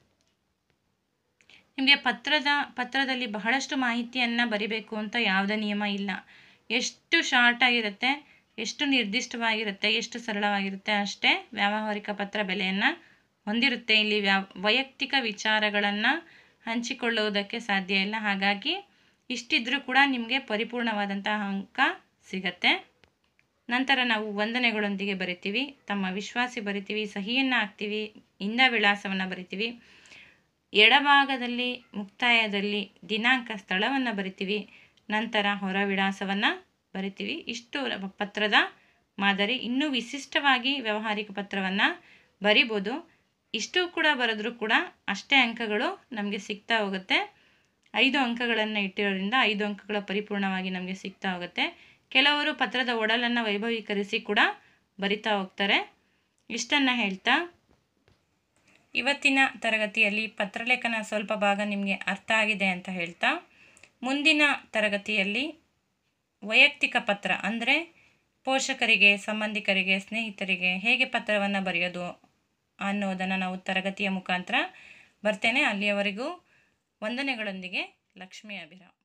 S1: ನಿಮಗೆ ಪತ್ರದ ಪತ್ರದಲ್ಲಿ ಬಹಳಷ್ಟು ಮಾಹಿತಿಯನ್ನು ಬರಿಬೇಕು ಅಂತ ಯಾವುದೇ ನಿಯಮ ಇಲ್ಲ. ಎಷ್ಟು ಶಾರ್ಟಾಗಿರುತ್ತೆ, ಎಷ್ಟು ನಿರ್ದಿಷ್ಟವಾಗಿರುತ್ತೆ, ಎಷ್ಟು ಸರಳವಾಗಿರುತ್ತೆ ಅಷ್ಟೇ ವ್ಯಾವಹಾರಿಕ ಪತ್ರ ಬೆಲೆಯನ್ನು ಹೊಂದಿರುತ್ತೆ. ಇಲ್ಲಿ ವ್ಯಾ ವೈಯಕ್ತಿಕ ವಿಚಾರಗಳನ್ನು ಹಂಚಿಕೊಳ್ಳುವುದಕ್ಕೆ ಸಾಧ್ಯ ಇಲ್ಲ. ಹಾಗಾಗಿ ಇಷ್ಟಿದ್ರೂ ಕೂಡ ನಿಮಗೆ ಪರಿಪೂರ್ಣವಾದಂತಹ ಅಂಕ ಸಿಗತ್ತೆ. ನಂತರ ನಾವು ವಂದನೆಗಳೊಂದಿಗೆ ಬರಿತೀವಿ. ತಮ್ಮ ವಿಶ್ವಾಸಿ ಬರಿತೀವಿ, ಸಹಿಯನ್ನು ಹಾಕ್ತೀವಿ, ಇಂದ ವಿಳಾಸವನ್ನು ಬರಿತೀವಿ. ಎಡಭಾಗದಲ್ಲಿ ಮುಕ್ತಾಯದಲ್ಲಿ ದಿನಾಂಕ, ಸ್ಥಳವನ್ನು ಬರಿತೀವಿ. ನಂತರ ಹೊರ ವಿಳಾಸವನ್ನು ಬರಿತೀವಿ. ಇಷ್ಟು ಪತ್ರದ ಮಾದರಿ. ಇನ್ನೂ ವಿಶಿಷ್ಟವಾಗಿ ವ್ಯಾವಹಾರಿಕ ಪತ್ರವನ್ನು ಬರಿಬೋದು. ಇಷ್ಟು ಕೂಡ ಬರೆದ್ರೂ ಕೂಡ ಅಷ್ಟೇ ಅಂಕಗಳು ನಮಗೆ ಸಿಗ್ತಾ ಹೋಗುತ್ತೆ. ಐದು ಅಂಕಗಳನ್ನು ಇಟ್ಟಿರೋದ್ರಿಂದ ಐದು ಅಂಕಗಳ ಪರಿಪೂರ್ಣವಾಗಿ ನಮಗೆ ಸಿಗ್ತಾ ಹೋಗುತ್ತೆ. ಕೆಲವರು ಪತ್ರದ ಒಡಲನ್ನು ವೈಭವೀಕರಿಸಿ ಕೂಡ ಬರಿತಾ ಹೋಗ್ತಾರೆ. ಇಷ್ಟನ್ನು ಹೇಳ್ತಾ ಇವತ್ತಿನ ತರಗತಿಯಲ್ಲಿ ಪತ್ರಲೇಖನ ಸ್ವಲ್ಪ ಭಾಗ ನಿಮಗೆ ಅರ್ಥ ಆಗಿದೆ ಅಂತ ಹೇಳ್ತಾ, ಮುಂದಿನ ತರಗತಿಯಲ್ಲಿ ವೈಯಕ್ತಿಕ ಪತ್ರ ಅಂದರೆ ಪೋಷಕರಿಗೆ, ಸಂಬಂಧಿಕರಿಗೆ, ಸ್ನೇಹಿತರಿಗೆ ಹೇಗೆ ಪತ್ರವನ್ನು ಬರೆಯೋದು ಅನ್ನೋದನ್ನು ನಾವು ತರಗತಿಯ ಮುಖಾಂತರ ಬರ್ತೇನೆ. ಅಲ್ಲಿಯವರೆಗೂ ವಂದನೆಗಳೊಂದಿಗೆ ಲಕ್ಷ್ಮೀ ಅಭಿರಾಮ್.